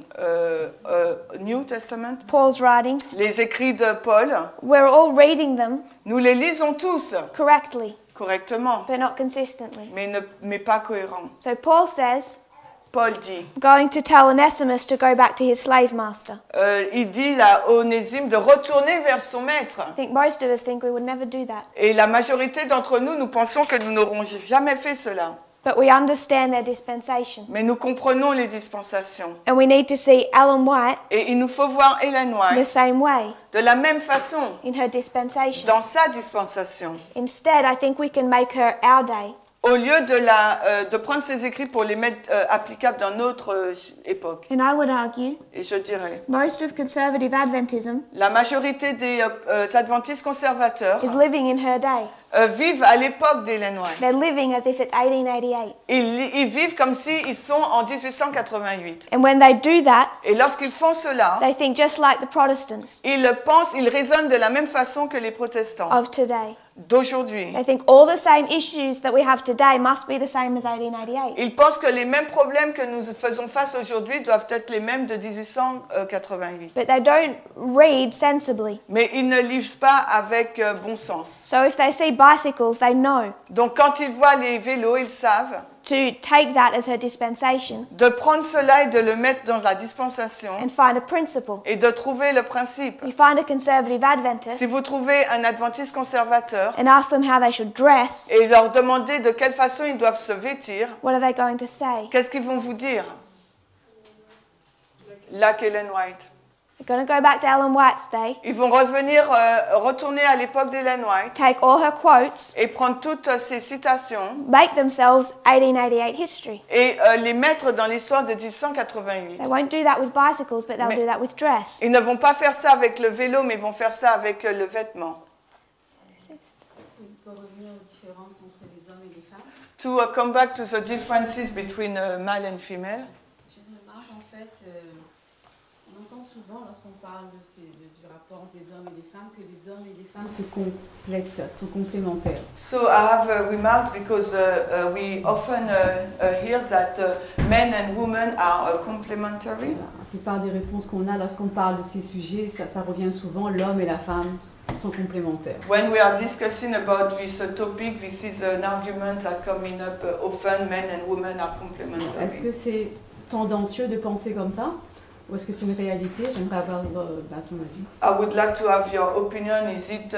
New Testament, Paul's writings, les écrits de Paul, we're all reading them nous les lisons tous correctly, correctement, but not consistently. mais pas cohérents. So Paul says, Paul dit, going to tell Onesimus to go back to his slave master. il dit à Onésime de retourner vers son maître. I think most of us think we would never do that. Et la majorité d'entre nous, nous pensons que nous n'aurons jamais fait cela. But we understand their dispensation. Mais nous comprenons les dispensations. And we need to see Ellen White Et il nous faut voir Ellen the White same way de la même façon in her dispensation. dans sa dispensation. Instead, I think we can make her our day. Au lieu de prendre ses écrits pour les mettre applicables dans notre époque. And I would argue Et je dirais, most of conservative Adventism la majorité des adventistes conservateurs is living in her day. Vivent à l'époque d'Ellen White. They're living as if it's 1888. Ils vivent comme s'ils sont en 1888. And when they do that, Et lorsqu'ils font cela, they think just like the Protestants ils raisonnent de la même façon que les protestants of today. d'aujourd'hui. They think all the same issues that we have today must be the same as 1888. Ils pensent que les mêmes problèmes que nous faisons face aujourd'hui doivent être les mêmes de 1888. But they don't read sensibly. Mais ils ne lisent pas avec bon sens. So if they see bicycles, they know Donc quand ils voient les vélos, ils savent to take that as her dispensation de prendre cela et de le mettre dans la dispensation and find a principle. et de trouver le principe. You find a conservative Adventist Si vous trouvez un adventiste conservateur and ask them how they should dress, et leur demandez de quelle façon ils doivent se vêtir, what are they going to say? qu'est-ce qu'ils vont vous dire? Like Ellen White. They're going to go back to Ellen White's day, Ils vont retourner à l'époque d'Ellen White take all her quotes, et prendre toutes ces citations make themselves 1888 history. et les mettre dans l'histoire de 1888. They won't do that with bicycles, but they'll Mais- do that with dress. Ils ne vont pas faire ça avec le vélo, mais ils vont faire ça avec le vêtement. Pour revenir aux différences entre les hommes et les femmes, To come back to the differences between male and female. je remarque en fait, on entend souvent lorsqu'on parle du rapport entre les hommes et les femmes que les hommes et les femmes se complètent, sont complémentaires. So I have remarked because we often hear that men and women are complementary. La plupart des réponses qu'on a lorsqu'on parle de ces sujets, ça revient souvent, l'homme et la femme sont complémentaires. When we are discussing about this topic, this is an argument that coming up often. Men and women are complementary. Est-ce que c'est tendancieux de penser comme ça? Ou est-ce que c'est une réalité? J'aimerais avoir ton avis. I would like to have your opinion. Is it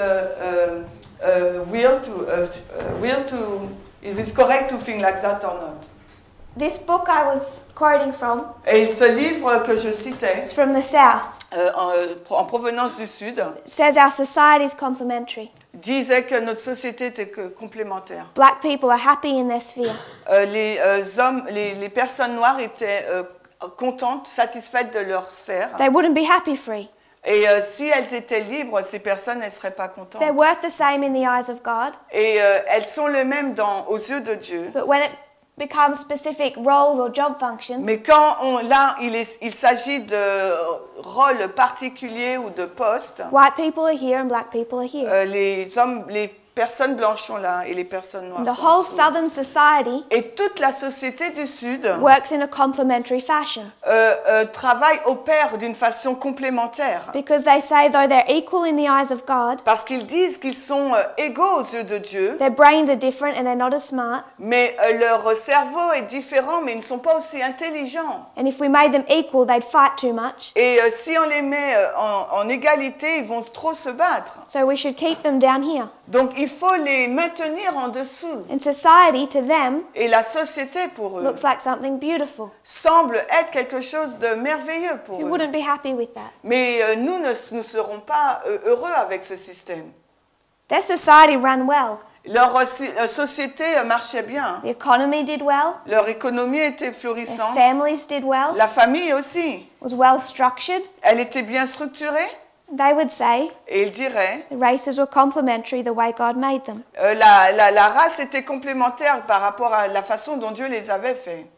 is it correct to think like that or not? This book I was quoting from Et ce livre que je citais, is from the South. en provenance du Sud, It says our society is complementary. disait que notre société était complémentaire. Black people are happy in their sphere. Les personnes noires étaient contentes, satisfaites de leur sphère. They wouldn't be happy free. Et si elles étaient libres, ces personnes ne seraient pas contentes. They're worth the same in the eyes of God. Et elles sont les mêmes aux yeux de Dieu. But when it becomes specific roles or job functions, Mais quand il s'agit de rôles particuliers ou de postes, white people are here and black people are here. les personnes blanches sont là et les personnes noires The sont whole dessous. southern society Et toute la société du Sud works in a complementary fashion. opère d'une façon complémentaire. Because they say though they're equal in the eyes of God, Parce qu'ils disent qu'ils sont égaux aux yeux de Dieu, their brains are different and they're not as smart. mais leur cerveau est différent, mais ils ne sont pas aussi intelligents. And if we made them equal, they'd fight too much. Et si on les met en égalité, ils vont trop se battre. So we should keep them down here. Donc il faut les maintenir en dessous. And society, to them, Et la société pour eux looks like something beautiful. semble être quelque chose de merveilleux pour You eux. wouldn't be happy with that. Mais nous ne serons pas heureux avec ce système. Their society ran well. Leur société marchait bien. The economy did well. Leur économie était Their florissante. families did well. La famille aussi. Was well structured. Elle était bien structurée. They would say Et ils diraient, the races were complementary the way God made them. la race était complémentaire par rapport à la façon dont Dieu les avait fait.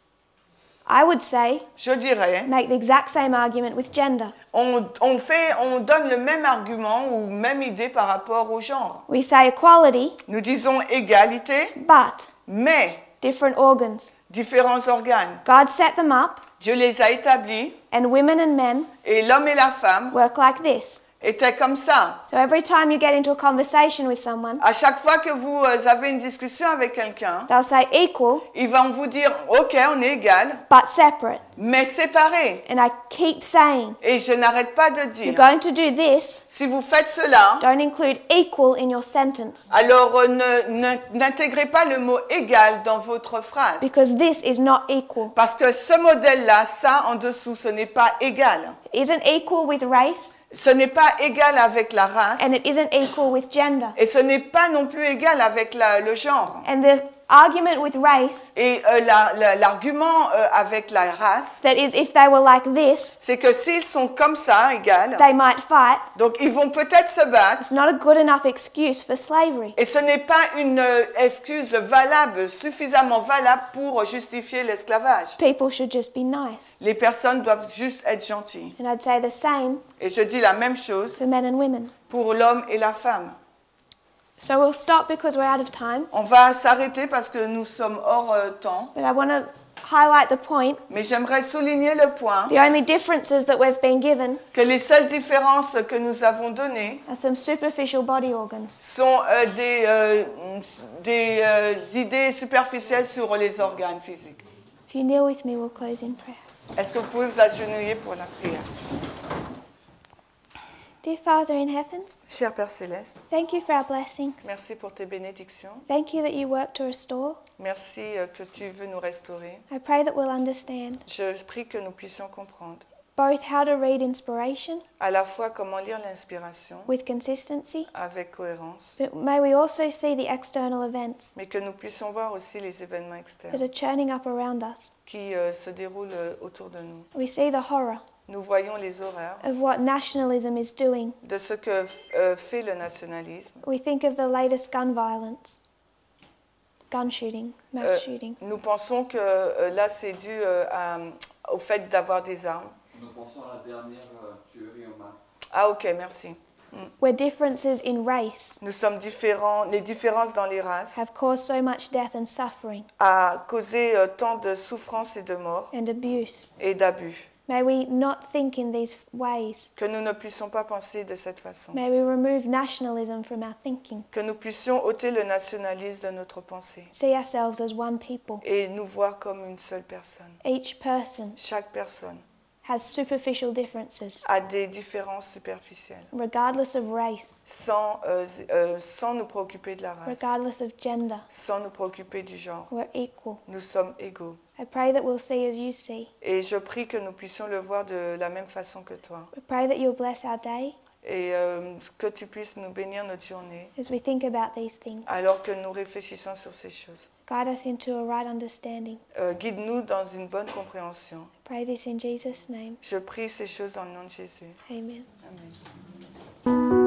I would say, Je dirais, make the exact same argument with gender. on donne le même argument ou même idée par rapport au genre. We say equality, Nous disons égalité, but mais different organs. différents organes. God set them up, Dieu les a établis and women and men et l'homme et la femme work like this. étaient comme ça. So every time you get into a conversation with someone, À chaque fois que vous avez une discussion avec quelqu'un, they'll say equal, ils vont vous dire, ok, on est égal, but separate. mais séparés. And I keep saying, Et je n'arrête pas de if you're dire, going to do this, si vous faites cela, don't include equal in your sentence, alors n'intégrez pas le mot égal dans votre phrase. because this is not equal. Parce que ce modèle-là, ça en dessous, ce n'est pas égal. It isn't equal with race, Ce n'est pas égal avec la race. and it isn't equal with gender. Et ce n'est pas non plus égal avec le genre. And the argument with race, Et l'argument avec la race, that is if they were like this, c'est que s'ils sont comme ça, égal, they might fight. donc ils vont peut-être se battre. It's not a good enough excuse for slavery. Et ce n'est pas une excuse valable, suffisamment valable pour justifier l'esclavage. People should just be nice. Les personnes doivent juste être gentilles. And I'd say the same Et je dis la même chose for men and women. pour l'homme et la femme. So we'll stop because we're out of time. On va s'arrêter parce que nous sommes hors temps. But I want to highlight the point. Mais j'aimerais souligner le point The only differences that we've been given que les seules différences que nous avons données are some superficial body organs. sont des idées superficielles sur les organes physiques. If you kneel with me, we'll close in prayer. Est-ce que vous pouvez vous agenouiller pour la prière? Dear Father in heaven, Cher Père Céleste, thank you for our blessings. merci pour tes bénédictions. Thank you that you work to restore. Merci que tu veux nous restaurer. I pray that we'll understand Je prie que nous puissions comprendre both how to read inspiration à la fois comment lire l'inspiration with consistency, avec cohérence, but may we also see the external events mais que nous puissions voir aussi les événements that externes are churning up around us. qui se déroulent autour de nous. We see the horror Nous voyons les horreurs of what nationalism is doing. de ce que fait le nationalisme. We think of the latest gun violence, gun shooting, mass shooting. Nous pensons que là c'est dû au fait d'avoir des armes. Nous pensons à la dernière tuerie en masse. Ah ok, merci. Where differences in race Nous sommes différents, les différences dans les races have caused so much death and suffering a causé tant de souffrance et de mort and abuse. et d'abus. May we not think in these ways. Que nous ne puissions pas penser de cette façon. May we remove nationalism from our thinking. Que nous puissions ôter le nationalisme de notre pensée. See ourselves as one people. Et nous voir comme une seule personne. Each person Chaque personne has superficial differences, a des différences superficielles. regardless of race, Sans nous préoccuper de la race. regardless of gender. Sans nous préoccuper du genre. We're equal. Nous sommes égaux. I pray that we'll see as you see. Et je prie que nous puissions le voir de la même façon que toi. We pray that you'll bless our day Et que tu puisses nous bénir notre journée. as we think about these things. Alors que nous réfléchissons sur ces choses. Guide us into a right understanding. Guide-nous dans une bonne compréhension. Pray this in Jesus' name. Je prie ces choses dans le nom de Jésus. Amen. Amen.